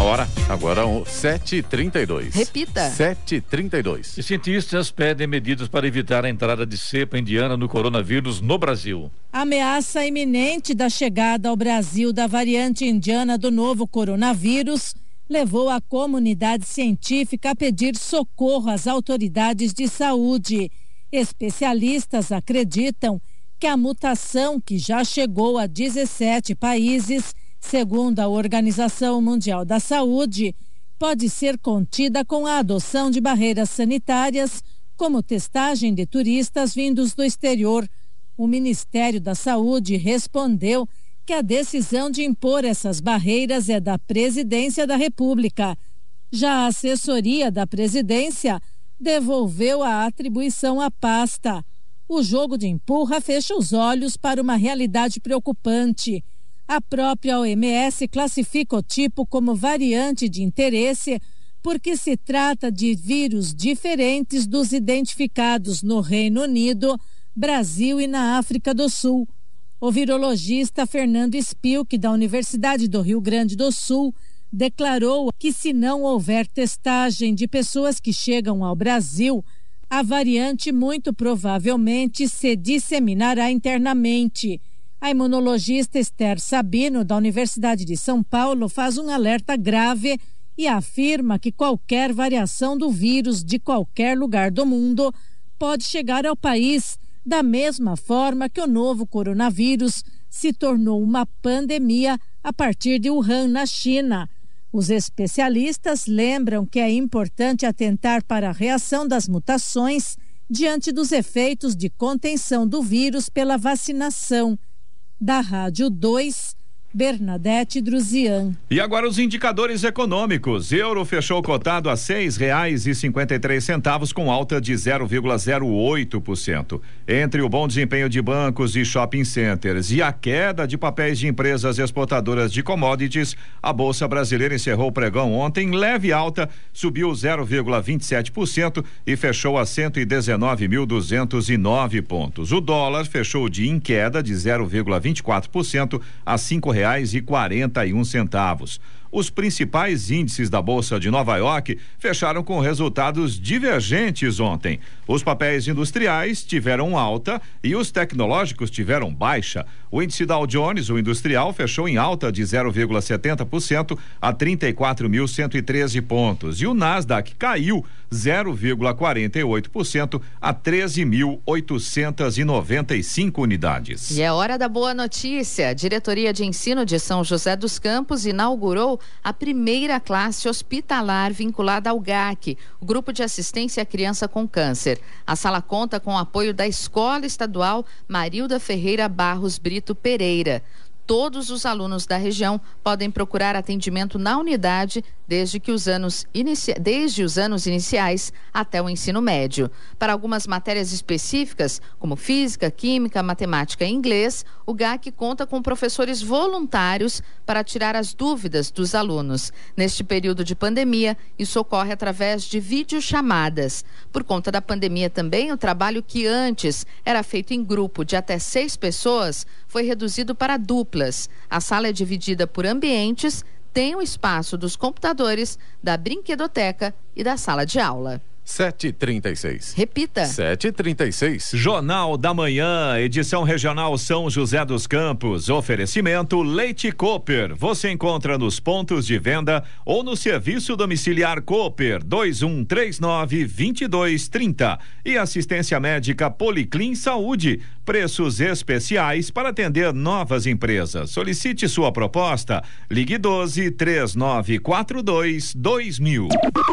[SPEAKER 4] A hora?
[SPEAKER 2] Agora sete e trinta e dois.
[SPEAKER 3] Repita.
[SPEAKER 2] sete e trinta e dois.
[SPEAKER 4] E cientistas pedem medidas para evitar a entrada de cepa indiana no coronavírus no Brasil.
[SPEAKER 8] A ameaça iminente da chegada ao Brasil da variante indiana do novo coronavírus levou a comunidade científica a pedir socorro às autoridades de saúde. Especialistas acreditam que a mutação, que já chegou a dezessete países, segundo a Organização Mundial da Saúde, pode ser contida com a adoção de barreiras sanitárias, como testagem de turistas vindos do exterior. O Ministério da Saúde respondeu que a decisão de impor essas barreiras é da Presidência da República. Já a assessoria da Presidência devolveu a atribuição à pasta. O jogo de empurra fecha os olhos para uma realidade preocupante. A própria O M S classifica o tipo como variante de interesse porque se trata de vírus diferentes dos identificados no Reino Unido, Brasil e na África do Sul. O virologista Fernando Spilk, da Universidade do Rio Grande do Sul, declarou que se não houver testagem de pessoas que chegam ao Brasil, a variante muito provavelmente se disseminará internamente. A imunologista Esther Sabino, da Universidade de São Paulo, faz um alerta grave e afirma que qualquer variação do vírus de qualquer lugar do mundo pode chegar ao país, da mesma forma que o novo coronavírus se tornou uma pandemia a partir de Wuhan, na China. Os especialistas lembram que é importante atentar para a reação das mutações diante dos efeitos de contenção do vírus pela vacinação. Da Rádio dois, Bernadette Druzian.
[SPEAKER 1] E agora os indicadores econômicos. Euro fechou cotado a seis reais e cinquenta e três centavos com alta de zero vírgula zero oito por cento. Entre o bom desempenho de bancos e shopping centers e a queda de papéis de empresas exportadoras de commodities, a Bolsa Brasileira encerrou o pregão ontem leve alta, subiu zero vírgula vinte e sete por cento e fechou a cento e dezenove mil duzentos e nove pontos. O dólar fechou o dia em queda de zero vírgula vinte e quatro por cento a cinco reais reais e quarenta e um centavos. Os principais índices da Bolsa de Nova York fecharam com resultados divergentes ontem. Os papéis industriais tiveram alta e os tecnológicos tiveram baixa. O índice Dow Jones, o industrial, fechou em alta de zero vírgula setenta por cento a trinta e quatro mil cento e treze pontos. E o Nasdaq caiu zero vírgula quarenta e oito por cento a treze mil oitocentos e noventa e cinco unidades.
[SPEAKER 3] E é hora da boa notícia. A Diretoria de Ensino de São José dos Campos inaugurou a primeira classe hospitalar vinculada ao G A C, o Grupo de Assistência à Criança com Câncer. A sala conta com o apoio da Escola Estadual Marilda Ferreira Barros Brito Pereira. Todos os alunos da região podem procurar atendimento na unidade desde que os anos inici... desde os anos iniciais até o ensino médio. Para algumas matérias específicas, como física, química, matemática e inglês, o G A C conta com professores voluntários para tirar as dúvidas dos alunos. Neste período de pandemia, isso ocorre através de videochamadas. Por conta da pandemia também, o trabalho que antes era feito em grupo de até seis pessoas foi reduzido para duplas. A sala é dividida por ambientes, tem o espaço dos computadores, da brinquedoteca e da sala de aula.
[SPEAKER 2] sete e trinta e seis.
[SPEAKER 3] Repita.
[SPEAKER 2] sete e trinta e seis.
[SPEAKER 1] Jornal da Manhã, edição regional São José dos Campos. Oferecimento Leite Cooper. Você encontra nos pontos de venda ou no serviço domiciliar Cooper dois um três nove, dois dois três zero. E assistência médica Policlin Saúde. Preços especiais para atender novas empresas. Solicite sua proposta. Ligue doze, três nove quatro dois, dois mil.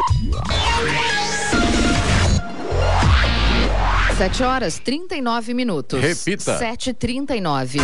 [SPEAKER 3] Sete horas, trinta e nove minutos.
[SPEAKER 2] Repita.
[SPEAKER 3] Sete e trinta e nove.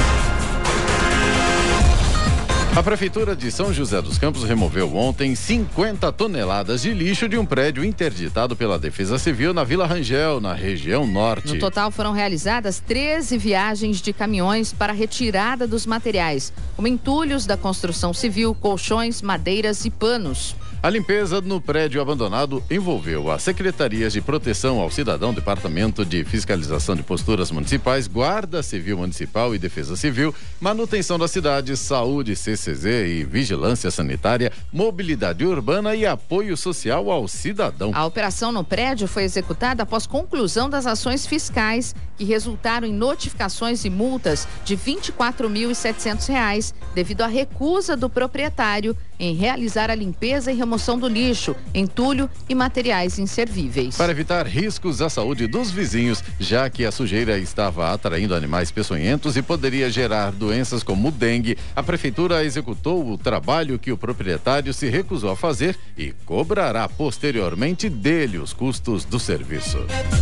[SPEAKER 2] A Prefeitura de São José dos Campos removeu ontem cinquenta toneladas de lixo de um prédio interditado pela Defesa Civil na Vila Rangel, na região norte.
[SPEAKER 3] No total foram realizadas treze viagens de caminhões para retirada dos materiais, como entulhos da construção civil, colchões, madeiras e panos.
[SPEAKER 2] A limpeza no prédio abandonado envolveu as secretarias de proteção ao cidadão, Departamento de Fiscalização de Posturas Municipais, Guarda Civil Municipal e Defesa Civil, Manutenção da Cidade, Saúde, C C Z e Vigilância Sanitária, Mobilidade Urbana e Apoio Social ao Cidadão.
[SPEAKER 3] A operação no prédio foi executada após conclusão das ações fiscais que resultaram em notificações e multas de vinte e quatro mil e setecentos reais devido à recusa do proprietário em realizar a limpeza e remoção do lixo, entulho e materiais inservíveis.
[SPEAKER 2] Para evitar riscos à saúde dos vizinhos, já que a sujeira estava atraindo animais peçonhentos e poderia gerar doenças como dengue, a prefeitura executou o trabalho que o proprietário se recusou a fazer e cobrará posteriormente dele os custos do serviço.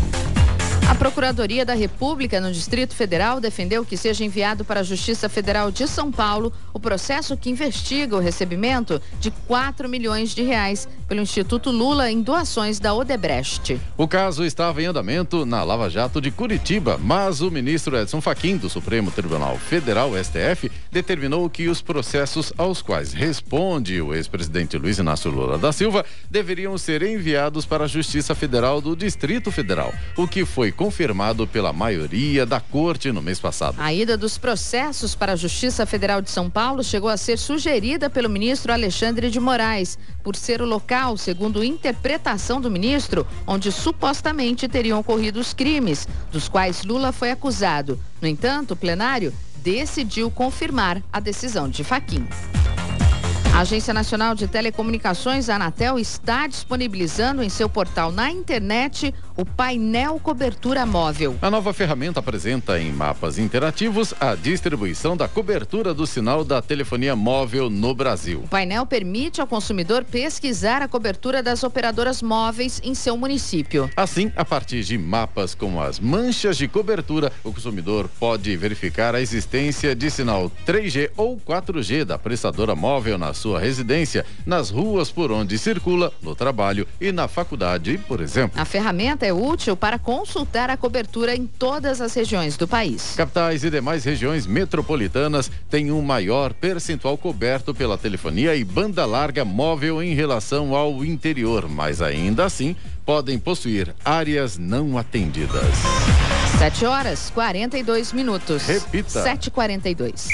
[SPEAKER 3] A Procuradoria da República no Distrito Federal defendeu que seja enviado para a Justiça Federal de São Paulo o processo que investiga o recebimento de quatro milhões de reais pelo Instituto Lula em doações da Odebrecht.
[SPEAKER 2] O caso estava em andamento na Lava Jato de Curitiba, mas o ministro Edson Fachin, do Supremo Tribunal Federal, S T F, determinou que os processos aos quais responde o ex-presidente Luiz Inácio Lula da Silva deveriam ser enviados para a Justiça Federal do Distrito Federal, o que foi confirmado pela maioria da corte no mês passado.
[SPEAKER 3] A ida dos processos para a Justiça Federal de São Paulo chegou a ser sugerida pelo ministro Alexandre de Moraes, por ser o local, segundo interpretação do ministro, onde supostamente teriam ocorrido os crimes, dos quais Lula foi acusado. No entanto, o plenário decidiu confirmar a decisão de Fachin. A Agência Nacional de Telecomunicações, a Anatel, está disponibilizando em seu portal na internet o painel cobertura móvel.
[SPEAKER 2] A nova ferramenta apresenta em mapas interativos a distribuição da cobertura do sinal da telefonia móvel no Brasil.
[SPEAKER 3] O painel permite ao consumidor pesquisar a cobertura das operadoras móveis em seu município.
[SPEAKER 2] Assim, a partir de mapas com as manchas de cobertura, o consumidor pode verificar a existência de sinal três G ou quatro G da prestadora móvel na sua residência, nas ruas por onde circula, no trabalho e na faculdade, por exemplo.
[SPEAKER 3] A ferramenta é útil para consultar a cobertura em todas as regiões do país.
[SPEAKER 2] Capitais e demais regiões metropolitanas têm um maior percentual coberto pela telefonia e banda larga móvel em relação ao interior, mas ainda assim podem possuir áreas não atendidas.
[SPEAKER 3] sete horas, quarenta e dois minutos.
[SPEAKER 2] Repita.
[SPEAKER 3] sete e quarenta e dois.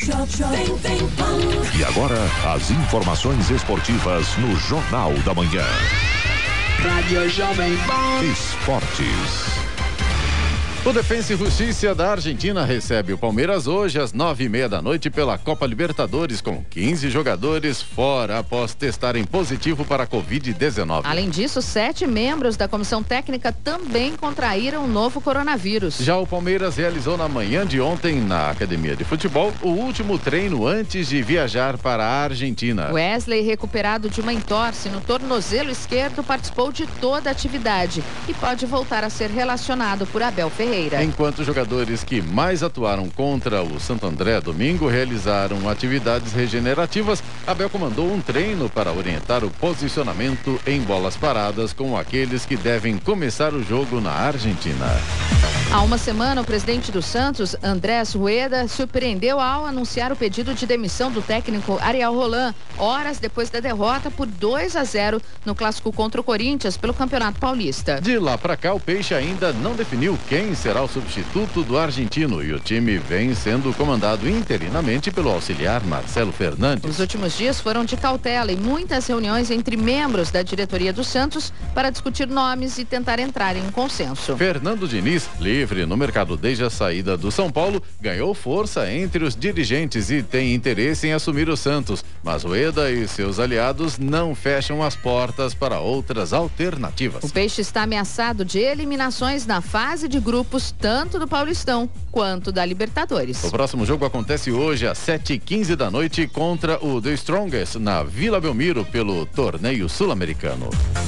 [SPEAKER 7] E agora, as informações esportivas no Jornal da Manhã.
[SPEAKER 9] Rádio Jovem Pan.
[SPEAKER 7] Esportes.
[SPEAKER 2] O Defensa e Justiça da Argentina recebe o Palmeiras hoje às nove e meia da noite pela Copa Libertadores, com quinze jogadores fora após testarem positivo para a covid dezenove.
[SPEAKER 3] Além disso, sete membros da comissão técnica também contraíram o novo coronavírus.
[SPEAKER 2] Já o Palmeiras realizou na manhã de ontem, na academia de futebol, o último treino antes de viajar para a Argentina.
[SPEAKER 3] Wesley, recuperado de uma entorse no tornozelo esquerdo, participou de toda a atividade e pode voltar a ser relacionado por Abel Ferreira.
[SPEAKER 2] Enquanto os jogadores que mais atuaram contra o Santo André domingo realizaram atividades regenerativas, Abel comandou um treino para orientar o posicionamento em bolas paradas com aqueles que devem começar o jogo na Argentina.
[SPEAKER 3] Há uma semana, o presidente do Santos, Andrés Rueda, surpreendeu ao anunciar o pedido de demissão do técnico Ariel Roland, horas depois da derrota por dois a zero no clássico contra o Corinthians pelo Campeonato Paulista.
[SPEAKER 2] De lá para cá, o Peixe ainda não definiu quem será o substituto do argentino e o time vem sendo comandado interinamente pelo auxiliar Marcelo Fernandes.
[SPEAKER 3] Os últimos dias foram de cautela e muitas reuniões entre membros da diretoria do Santos para discutir nomes e tentar entrar em um consenso.
[SPEAKER 2] Fernando Diniz, livre no mercado desde a saída do São Paulo, ganhou força entre os dirigentes e tem interesse em assumir o Santos, mas Rueda e seus aliados não fecham as portas para outras alternativas.
[SPEAKER 3] O Peixe está ameaçado de eliminações na fase de grupos, tanto do Paulistão quanto da Libertadores.
[SPEAKER 2] O próximo jogo acontece hoje às sete e quinze da noite contra o The Strongest na Vila Belmiro pelo torneio sul-americano.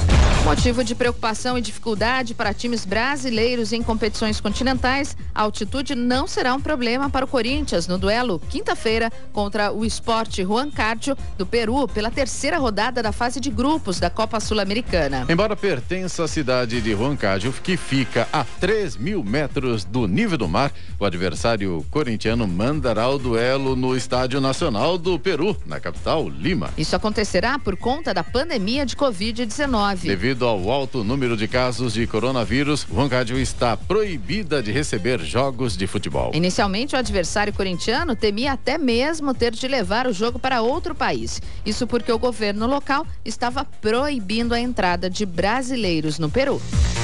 [SPEAKER 3] Motivo de preocupação e dificuldade para times brasileiros em competições continentais, a altitude não será um problema para o Corinthians no duelo quinta-feira contra o Sport Huancayo do Peru pela terceira rodada da fase de grupos da Copa Sul-Americana.
[SPEAKER 2] Embora pertença à cidade de Huancayo, que fica a três mil metros do nível do mar, o adversário corintiano mandará o duelo no Estádio Nacional do Peru, na capital, Lima.
[SPEAKER 3] Isso acontecerá por conta da pandemia de covid dezenove.
[SPEAKER 2] Devido ao alto número de casos de coronavírus, Huancayo está proibida de receber jogos de futebol.
[SPEAKER 3] Inicialmente, o adversário corintiano temia até mesmo ter de levar o jogo para outro país. Isso porque o governo local estava proibindo a entrada de brasileiros no Peru.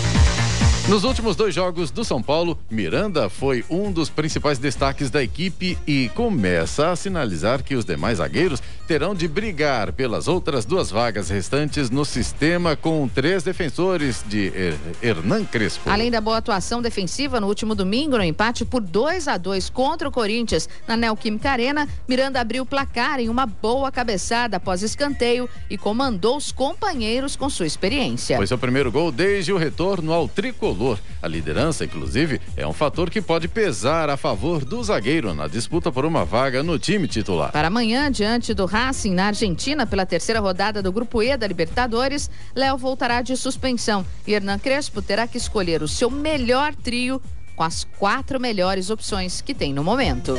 [SPEAKER 2] Nos últimos dois jogos do São Paulo, Miranda foi um dos principais destaques da equipe e começa a sinalizar que os demais zagueiros terão de brigar pelas outras duas vagas restantes no sistema com três defensores de Her- Hernan Crespo.
[SPEAKER 3] Além da boa atuação defensiva no último domingo, no empate por dois a dois contra o Corinthians na Neoquímica Arena, Miranda abriu o placar em uma boa cabeçada após escanteio e comandou os companheiros com sua experiência.
[SPEAKER 2] Foi seu primeiro gol desde o retorno ao tricolor. A liderança, inclusive, é um fator que pode pesar a favor do zagueiro na disputa por uma vaga no time titular.
[SPEAKER 3] Para amanhã, diante do Racing na Argentina, pela terceira rodada do Grupo E da Libertadores, Léo voltará de suspensão e Hernan Crespo terá que escolher o seu melhor trio com as quatro melhores opções que tem no momento.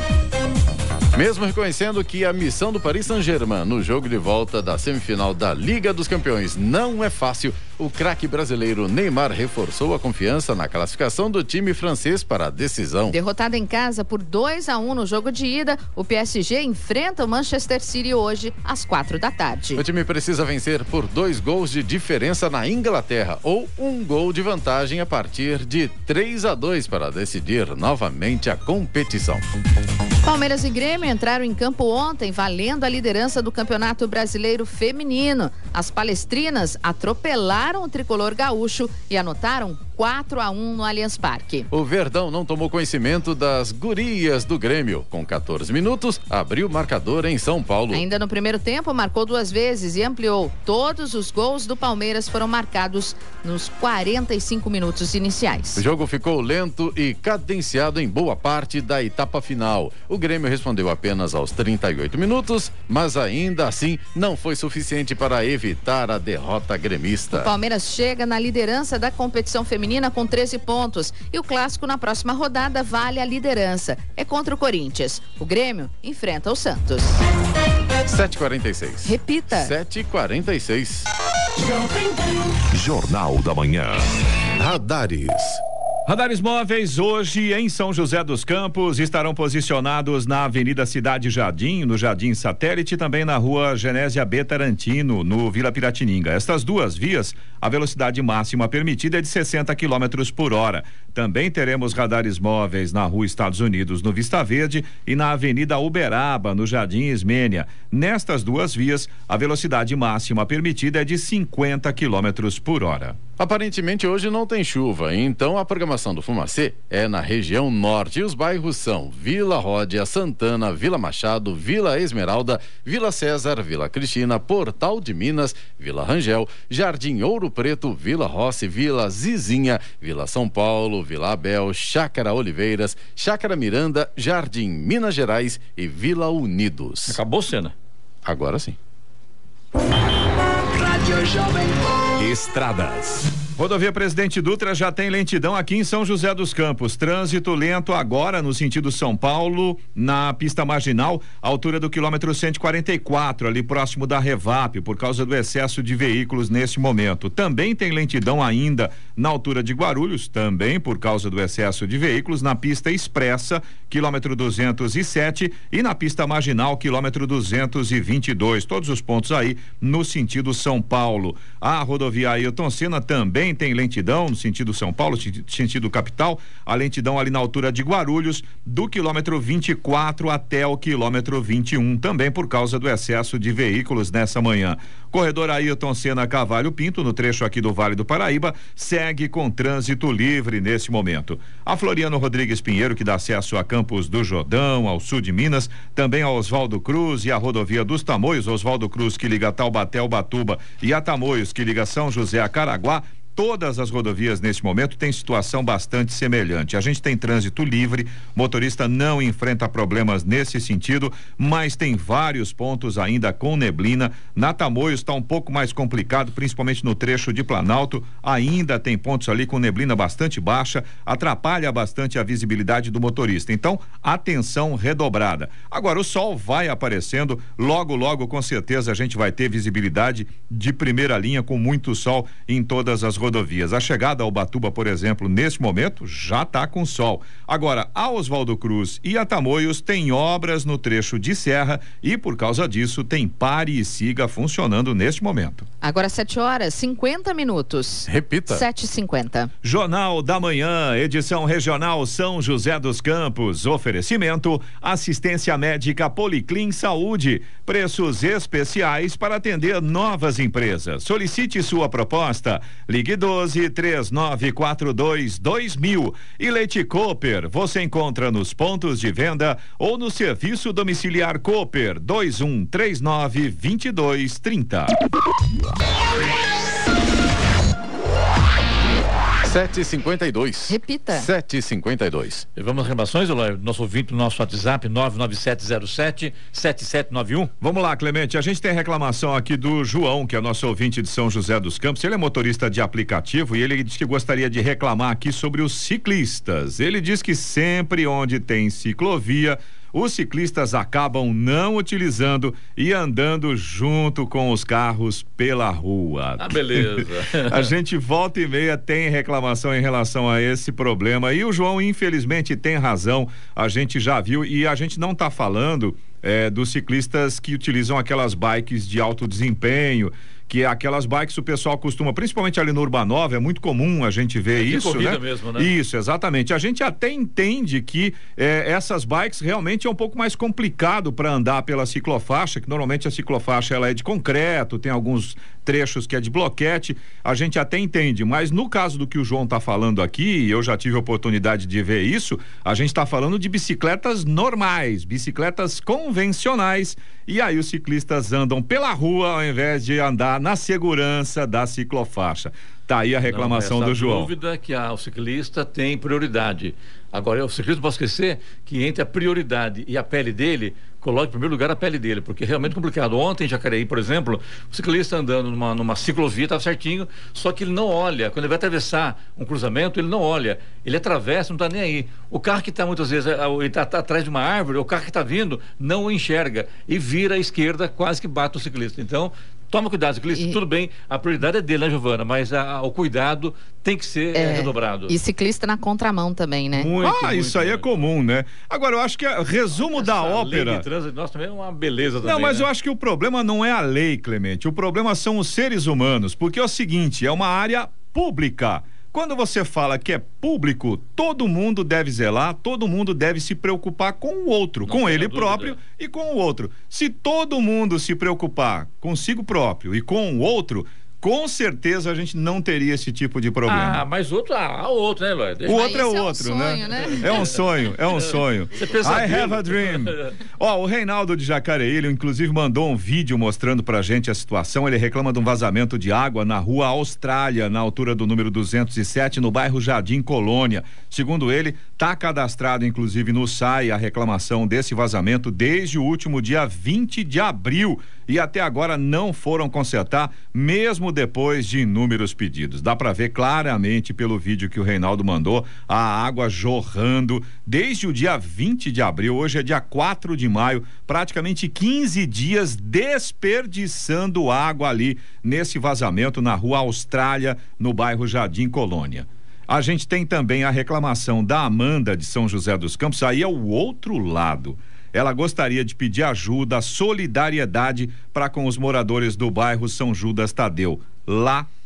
[SPEAKER 2] Mesmo reconhecendo que a missão do Paris Saint-Germain no jogo de volta da semifinal da Liga dos Campeões não é fácil, o craque brasileiro Neymar reforçou a confiança na classificação do time francês para a decisão.
[SPEAKER 3] Derrotado em casa por dois a um no jogo de ida, o P S G enfrenta o Manchester City hoje às quatro da tarde.
[SPEAKER 2] O time precisa vencer por dois gols de diferença na Inglaterra ou um gol de vantagem a partir de três a dois para decidir novamente a competição.
[SPEAKER 3] Palmeiras e Grêmio entraram em campo ontem, valendo a liderança do Campeonato Brasileiro Feminino. As palestrinas atropelaram o tricolor gaúcho e anotaram quatro a um no Allianz Parque.
[SPEAKER 2] O Verdão não tomou conhecimento das gurias do Grêmio. Com quatorze minutos, abriu o marcador em São Paulo.
[SPEAKER 3] Ainda no primeiro tempo, marcou duas vezes e ampliou. Todos os gols do Palmeiras foram marcados nos quarenta e cinco minutos iniciais.
[SPEAKER 2] O jogo ficou lento e cadenciado em boa parte da etapa final. O Grêmio respondeu apenas aos trinta e oito minutos, mas ainda assim não foi suficiente para evitar a derrota gremista.
[SPEAKER 3] O Palmeiras chega na liderança da competição feminina com treze pontos e o clássico na próxima rodada vale a liderança. É contra o Corinthians. O Grêmio enfrenta o Santos.
[SPEAKER 2] sete e quarenta e seis.
[SPEAKER 3] Repita.
[SPEAKER 2] sete e quarenta e seis.
[SPEAKER 7] Jornal da Manhã.
[SPEAKER 2] Radares.
[SPEAKER 1] Radares móveis hoje em São José dos Campos estarão posicionados na Avenida Cidade Jardim, no Jardim Satélite e também na Rua Genésia B. Tarantino, no Vila Piratininga. Estas duas vias, a velocidade máxima permitida é de sessenta quilômetros por hora. Também teremos radares móveis na Rua Estados Unidos, no Vista Verde e na Avenida Uberaba, no Jardim Ismênia. Nestas duas vias, a velocidade máxima permitida é de cinquenta quilômetros por hora.
[SPEAKER 2] Aparentemente hoje não tem chuva, então a programação do Fumacê é na região norte e os bairros são Vila Ródia, Santana, Vila Machado, Vila Esmeralda, Vila César, Vila Cristina, Portal de Minas, Vila Rangel, Jardim Ouro Preto, Vila Rossi, Vila Zizinha, Vila São Paulo, Vila Abel, Chácara Oliveiras, Chácara Miranda, Jardim Minas Gerais e Vila Unidos.
[SPEAKER 4] Acabou, Cena?
[SPEAKER 2] Agora sim.
[SPEAKER 7] Estradas.
[SPEAKER 1] Rodovia Presidente Dutra já tem lentidão aqui em São José dos Campos. Trânsito lento agora no sentido São Paulo, na pista marginal, altura do quilômetro cento e quarenta e quatro, ali próximo da Revap, por causa do excesso de veículos nesse momento. Também tem lentidão ainda na altura de Guarulhos, também por causa do excesso de veículos, na pista expressa, quilômetro duzentos e sete, e na pista marginal, quilômetro duzentos e vinte e dois. Todos os pontos aí no sentido São Paulo. A rodovia Ailton Senna também também tem lentidão no sentido São Paulo, sentido capital, a lentidão ali na altura de Guarulhos, do quilômetro vinte e quatro até o quilômetro vinte e um, também por causa do excesso de veículos nessa manhã. Corredor Ayrton Senna Cavalho Pinto, no trecho aqui do Vale do Paraíba, segue com trânsito livre nesse momento. A Floriano Rodrigues Pinheiro, que dá acesso a Campos do Jordão, ao sul de Minas, também a Oswaldo Cruz e a rodovia dos Tamoios, Oswaldo Cruz que liga Taubaté ao Batuba e a Tamoios que liga São José a Caraguá. Todas as rodovias neste momento têm situação bastante semelhante. A gente tem trânsito livre, motorista não enfrenta problemas nesse sentido, mas tem vários pontos ainda com neblina. Na Tamoios está um pouco mais complicado, principalmente no trecho de Planalto. Ainda tem pontos ali com neblina bastante baixa, atrapalha bastante a visibilidade do motorista. Então, atenção redobrada. Agora, o sol vai aparecendo, logo, logo, com certeza a gente vai ter visibilidade de primeira linha com muito sol em todas as rodovias. rodovias. A chegada ao Batuba, por exemplo, nesse momento já está com sol. Agora, a Oswaldo Cruz e a Tamoios tem obras no trecho de serra e por causa disso tem pare e siga funcionando neste momento.
[SPEAKER 3] Agora sete horas, cinquenta minutos.
[SPEAKER 2] Repita.
[SPEAKER 3] sete e cinquenta.
[SPEAKER 1] Jornal da Manhã, edição regional São José dos Campos. Oferecimento, assistência médica Policlin Saúde. Preços especiais para atender novas empresas. Solicite sua proposta. Ligue doze, três nove quatro dois, dois mil. E Leite Cooper, você encontra nos pontos de venda ou no serviço domiciliar Cooper, dois um três nove, dois dois três zero.
[SPEAKER 2] sete e cinquenta e dois.
[SPEAKER 3] Repita.
[SPEAKER 2] sete e cinquenta e dois.
[SPEAKER 4] Vamos às reclamações, Eloy? Nosso ouvinte no nosso WhatsApp, nove nove sete zero sete, sete sete nove um.
[SPEAKER 1] Vamos lá, Clemente. A gente tem reclamação aqui do João, que é nosso ouvinte de São José dos Campos. Ele é motorista de aplicativo e ele diz que gostaria de reclamar aqui sobre os ciclistas. Ele diz que sempre onde tem ciclovia, os ciclistas acabam não utilizando e andando junto com os carros pela rua.
[SPEAKER 4] Ah, beleza.
[SPEAKER 1] A gente volta e meia tem reclamação em relação a esse problema e o João infelizmente tem razão, a gente já viu e a gente não está falando é, dos ciclistas que utilizam aquelas bikes de alto desempenho, que é aquelas bikes o pessoal costuma, principalmente ali no Urbanova, é muito comum a gente ver
[SPEAKER 4] é
[SPEAKER 1] isso,
[SPEAKER 4] corrida
[SPEAKER 1] né?
[SPEAKER 4] Mesmo, né?
[SPEAKER 1] Isso, exatamente. A gente até entende que eh, essas bikes realmente é um pouco mais complicado para andar pela ciclofaixa, que normalmente a ciclofaixa ela é de concreto, tem alguns trechos que é de bloquete, a gente até entende, mas no caso do que o João está falando aqui, eu já tive a oportunidade de ver isso, a gente está falando de bicicletas normais, bicicletas convencionais, e aí os ciclistas andam pela rua ao invés de andar na segurança da ciclofaixa. Tá aí a reclamação
[SPEAKER 4] não,
[SPEAKER 1] do João.
[SPEAKER 4] Dúvida que a, o ciclista tem prioridade. Agora, o ciclista não pode esquecer que entre a prioridade e a pele dele, coloque em primeiro lugar a pele dele, porque é realmente complicado. Ontem em Jacareí, por exemplo, o ciclista andando numa, numa ciclovia, estava certinho, só que ele não olha. Quando ele vai atravessar um cruzamento, ele não olha. Ele atravessa, não está nem aí. O carro que está muitas vezes, ele está tá atrás de uma árvore, o carro que está vindo não o enxerga e vira à esquerda, quase que bate o ciclista. Então, toma cuidado, ciclista, e... tudo bem, a prioridade é dele, né, Giovana? Mas a, a, o cuidado tem que ser é, redobrado.
[SPEAKER 3] E ciclista na contramão também, né?
[SPEAKER 1] Muito, ah,
[SPEAKER 4] muito,
[SPEAKER 1] isso aí
[SPEAKER 4] muito.
[SPEAKER 1] É comum, né? Agora, eu acho que é resumo
[SPEAKER 4] Essa
[SPEAKER 1] da
[SPEAKER 4] lei
[SPEAKER 1] ópera...
[SPEAKER 4] de trânsito, nossa, também é uma beleza também,
[SPEAKER 1] Não, mas
[SPEAKER 4] né?
[SPEAKER 1] eu acho que o problema não é a lei, Clemente, o problema são os seres humanos, porque é o seguinte, é uma área pública. Quando você fala que é público, todo mundo deve zelar, todo mundo deve se preocupar com o outro,
[SPEAKER 4] Não
[SPEAKER 1] com ele
[SPEAKER 4] dúvida.
[SPEAKER 1] próprio e com o outro. Se todo mundo se preocupar consigo próprio e com o outro, com certeza a gente não teria esse tipo de problema.
[SPEAKER 4] Ah, mas outro, ah, outro, né, Eloy?
[SPEAKER 1] O outro é o
[SPEAKER 3] é um
[SPEAKER 1] outro,
[SPEAKER 3] sonho,
[SPEAKER 1] né?
[SPEAKER 3] né?
[SPEAKER 1] É um sonho, é um sonho.
[SPEAKER 4] Você pensa
[SPEAKER 1] I
[SPEAKER 4] aquilo.
[SPEAKER 1] have a dream. Ó, o Reinaldo de Jacareí, ele inclusive mandou um vídeo mostrando pra gente a situação. Ele reclama de um vazamento de água na rua Austrália, na altura do número duzentos e sete, no bairro Jardim Colônia. Segundo ele, tá cadastrado inclusive no S A I a reclamação desse vazamento desde o último dia vinte de abril e até agora não foram consertar, mesmo depois de inúmeros pedidos. Dá para ver claramente pelo vídeo que o Reinaldo mandou a água jorrando desde o dia vinte de abril, hoje é dia quatro de maio, praticamente quinze dias desperdiçando água ali nesse vazamento na rua Austrália, no bairro Jardim Colônia. A gente tem também a reclamação da Amanda de São José dos Campos, aí é o outro lado. Ela gostaria de pedir ajuda, solidariedade para com os moradores do bairro São Judas Tadeu. Lá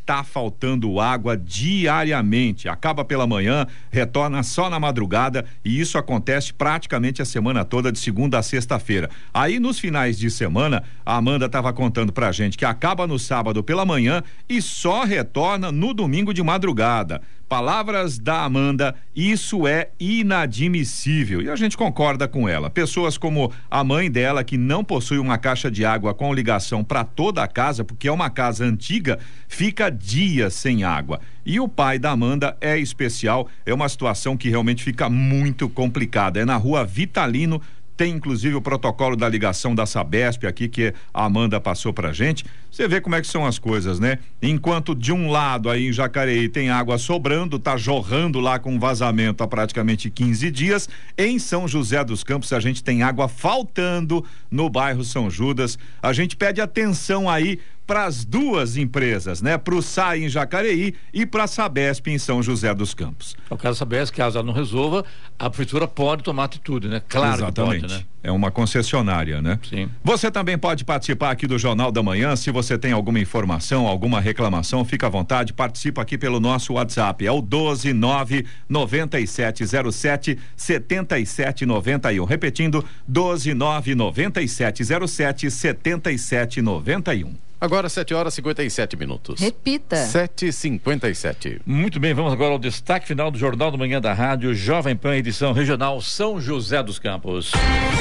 [SPEAKER 1] está faltando água diariamente. Acaba pela manhã, retorna só na madrugada e isso acontece praticamente a semana toda, de segunda a sexta-feira. Aí nos finais de semana, a Amanda estava contando pra gente que acaba no sábado pela manhã e só retorna no domingo de madrugada. Palavras da Amanda, isso é inadmissível e a gente concorda com ela. Pessoas como a mãe dela, que não possui uma caixa de água com ligação para toda a casa, porque é uma casa antiga, fica dias sem água. E o pai da Amanda é especial, é uma situação que realmente fica muito complicada. É na rua Vitalino. Tem inclusive o protocolo da ligação da Sabesp aqui que a Amanda passou pra gente. Você vê como é que são as coisas, né? Enquanto de um lado aí em Jacareí tem água sobrando, tá jorrando lá com vazamento há praticamente quinze dias, em São José dos Campos a gente tem água faltando no bairro São Judas. A gente pede atenção aí para as duas empresas, né? Para o S A I em Jacareí e para a Sabesp em São José dos Campos.
[SPEAKER 4] No caso da Sabesp, caso ela não resolva, a prefeitura pode tomar atitude, né? Claro.
[SPEAKER 1] Exatamente.
[SPEAKER 4] Que pode, né?
[SPEAKER 1] É uma concessionária, né?
[SPEAKER 4] Sim.
[SPEAKER 1] Você também pode participar aqui do Jornal da Manhã. Se você tem alguma informação, alguma reclamação, fica à vontade, participa aqui pelo nosso WhatsApp. É o doze nove nove sete zero sete sete sete nove um. Repetindo, doze nove nove sete zero sete sete sete nove um.
[SPEAKER 2] Agora sete horas e cinquenta e sete minutos.
[SPEAKER 3] Repita.
[SPEAKER 2] sete e cinquenta e sete.
[SPEAKER 4] Muito bem, vamos agora ao destaque final do Jornal da Manhã da Rádio Jovem Pan, edição regional São José dos Campos.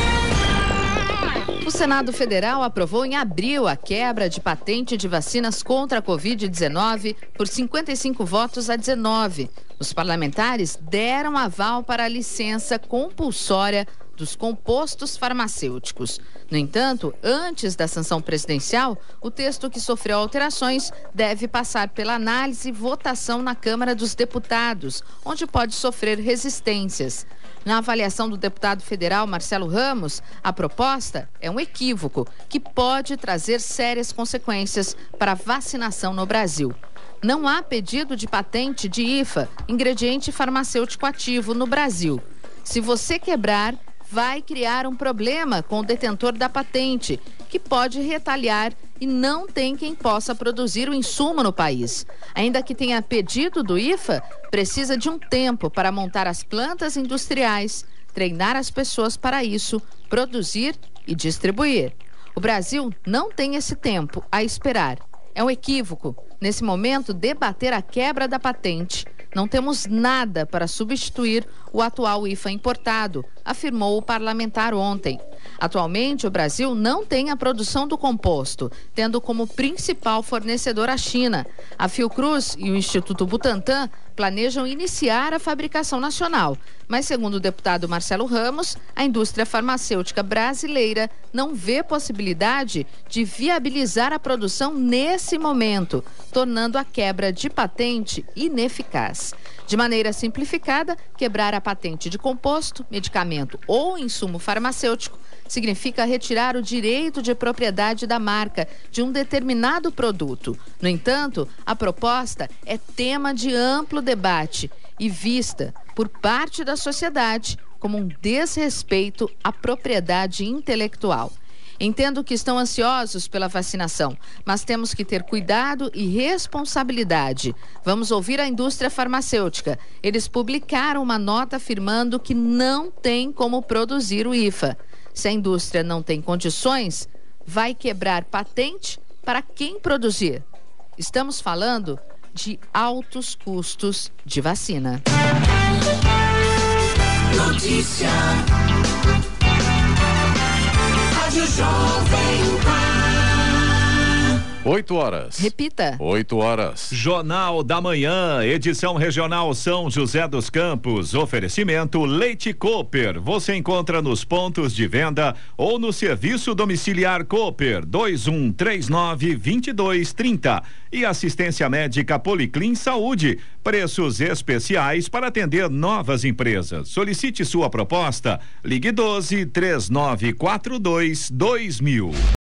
[SPEAKER 3] O Senado Federal aprovou em abril a quebra de patente de vacinas contra a covid dezenove por cinquenta e cinco votos a dezenove. Os parlamentares deram aval para a licença compulsória dos compostos farmacêuticos. No entanto, antes da sanção presidencial, o texto que sofreu alterações deve passar pela análise e votação na Câmara dos Deputados, onde pode sofrer resistências. Na avaliação do deputado federal Marcelo Ramos, a proposta é um equívoco que pode trazer sérias consequências para a vacinação no Brasil. Não há pedido de patente de I F A, ingrediente farmacêutico ativo, no Brasil. Se você quebrar, vai criar um problema com o detentor da patente, que pode retaliar e não tem quem possa produzir o insumo no país. Ainda que tenha pedido do I F A, precisa de um tempo para montar as plantas industriais, treinar as pessoas para isso, produzir e distribuir. O Brasil não tem esse tempo a esperar. É um equívoco, nesse momento, debater a quebra da patente. Não temos nada para substituir o atual I F A importado, afirmou o parlamentar ontem. Atualmente, o Brasil não tem a produção do composto, tendo como principal fornecedor a China. A Fiocruz e o Instituto Butantan planejam iniciar a fabricação nacional, mas, segundo o deputado Marcelo Ramos, a indústria farmacêutica brasileira não vê possibilidade de viabilizar a produção nesse momento, tornando a quebra de patente ineficaz. De maneira simplificada, quebrar a patente de composto, medicamento ou insumo farmacêutico significa retirar o direito de propriedade da marca de um determinado produto. No entanto, a proposta é tema de amplo debate e vista por parte da sociedade como um desrespeito à propriedade intelectual. Entendo que estão ansiosos pela vacinação, mas temos que ter cuidado e responsabilidade. Vamos ouvir a indústria farmacêutica. Eles publicaram uma nota afirmando que não tem como produzir o I F A. Se a indústria não tem condições, vai quebrar patente para quem produzir. Estamos falando de altos custos de vacina.
[SPEAKER 9] Notícia. Rádio Jovem Pan.
[SPEAKER 2] Oito horas.
[SPEAKER 3] Repita.
[SPEAKER 2] Oito horas.
[SPEAKER 1] Jornal da Manhã, edição regional São José dos Campos. Oferecimento Leite Cooper. Você encontra nos pontos de venda ou no serviço domiciliar Cooper dois um três nove, dois dois três zero. E assistência médica Policlin Saúde. Preços especiais para atender novas empresas. Solicite sua proposta. Ligue doze, três nove quatro dois, dois mil.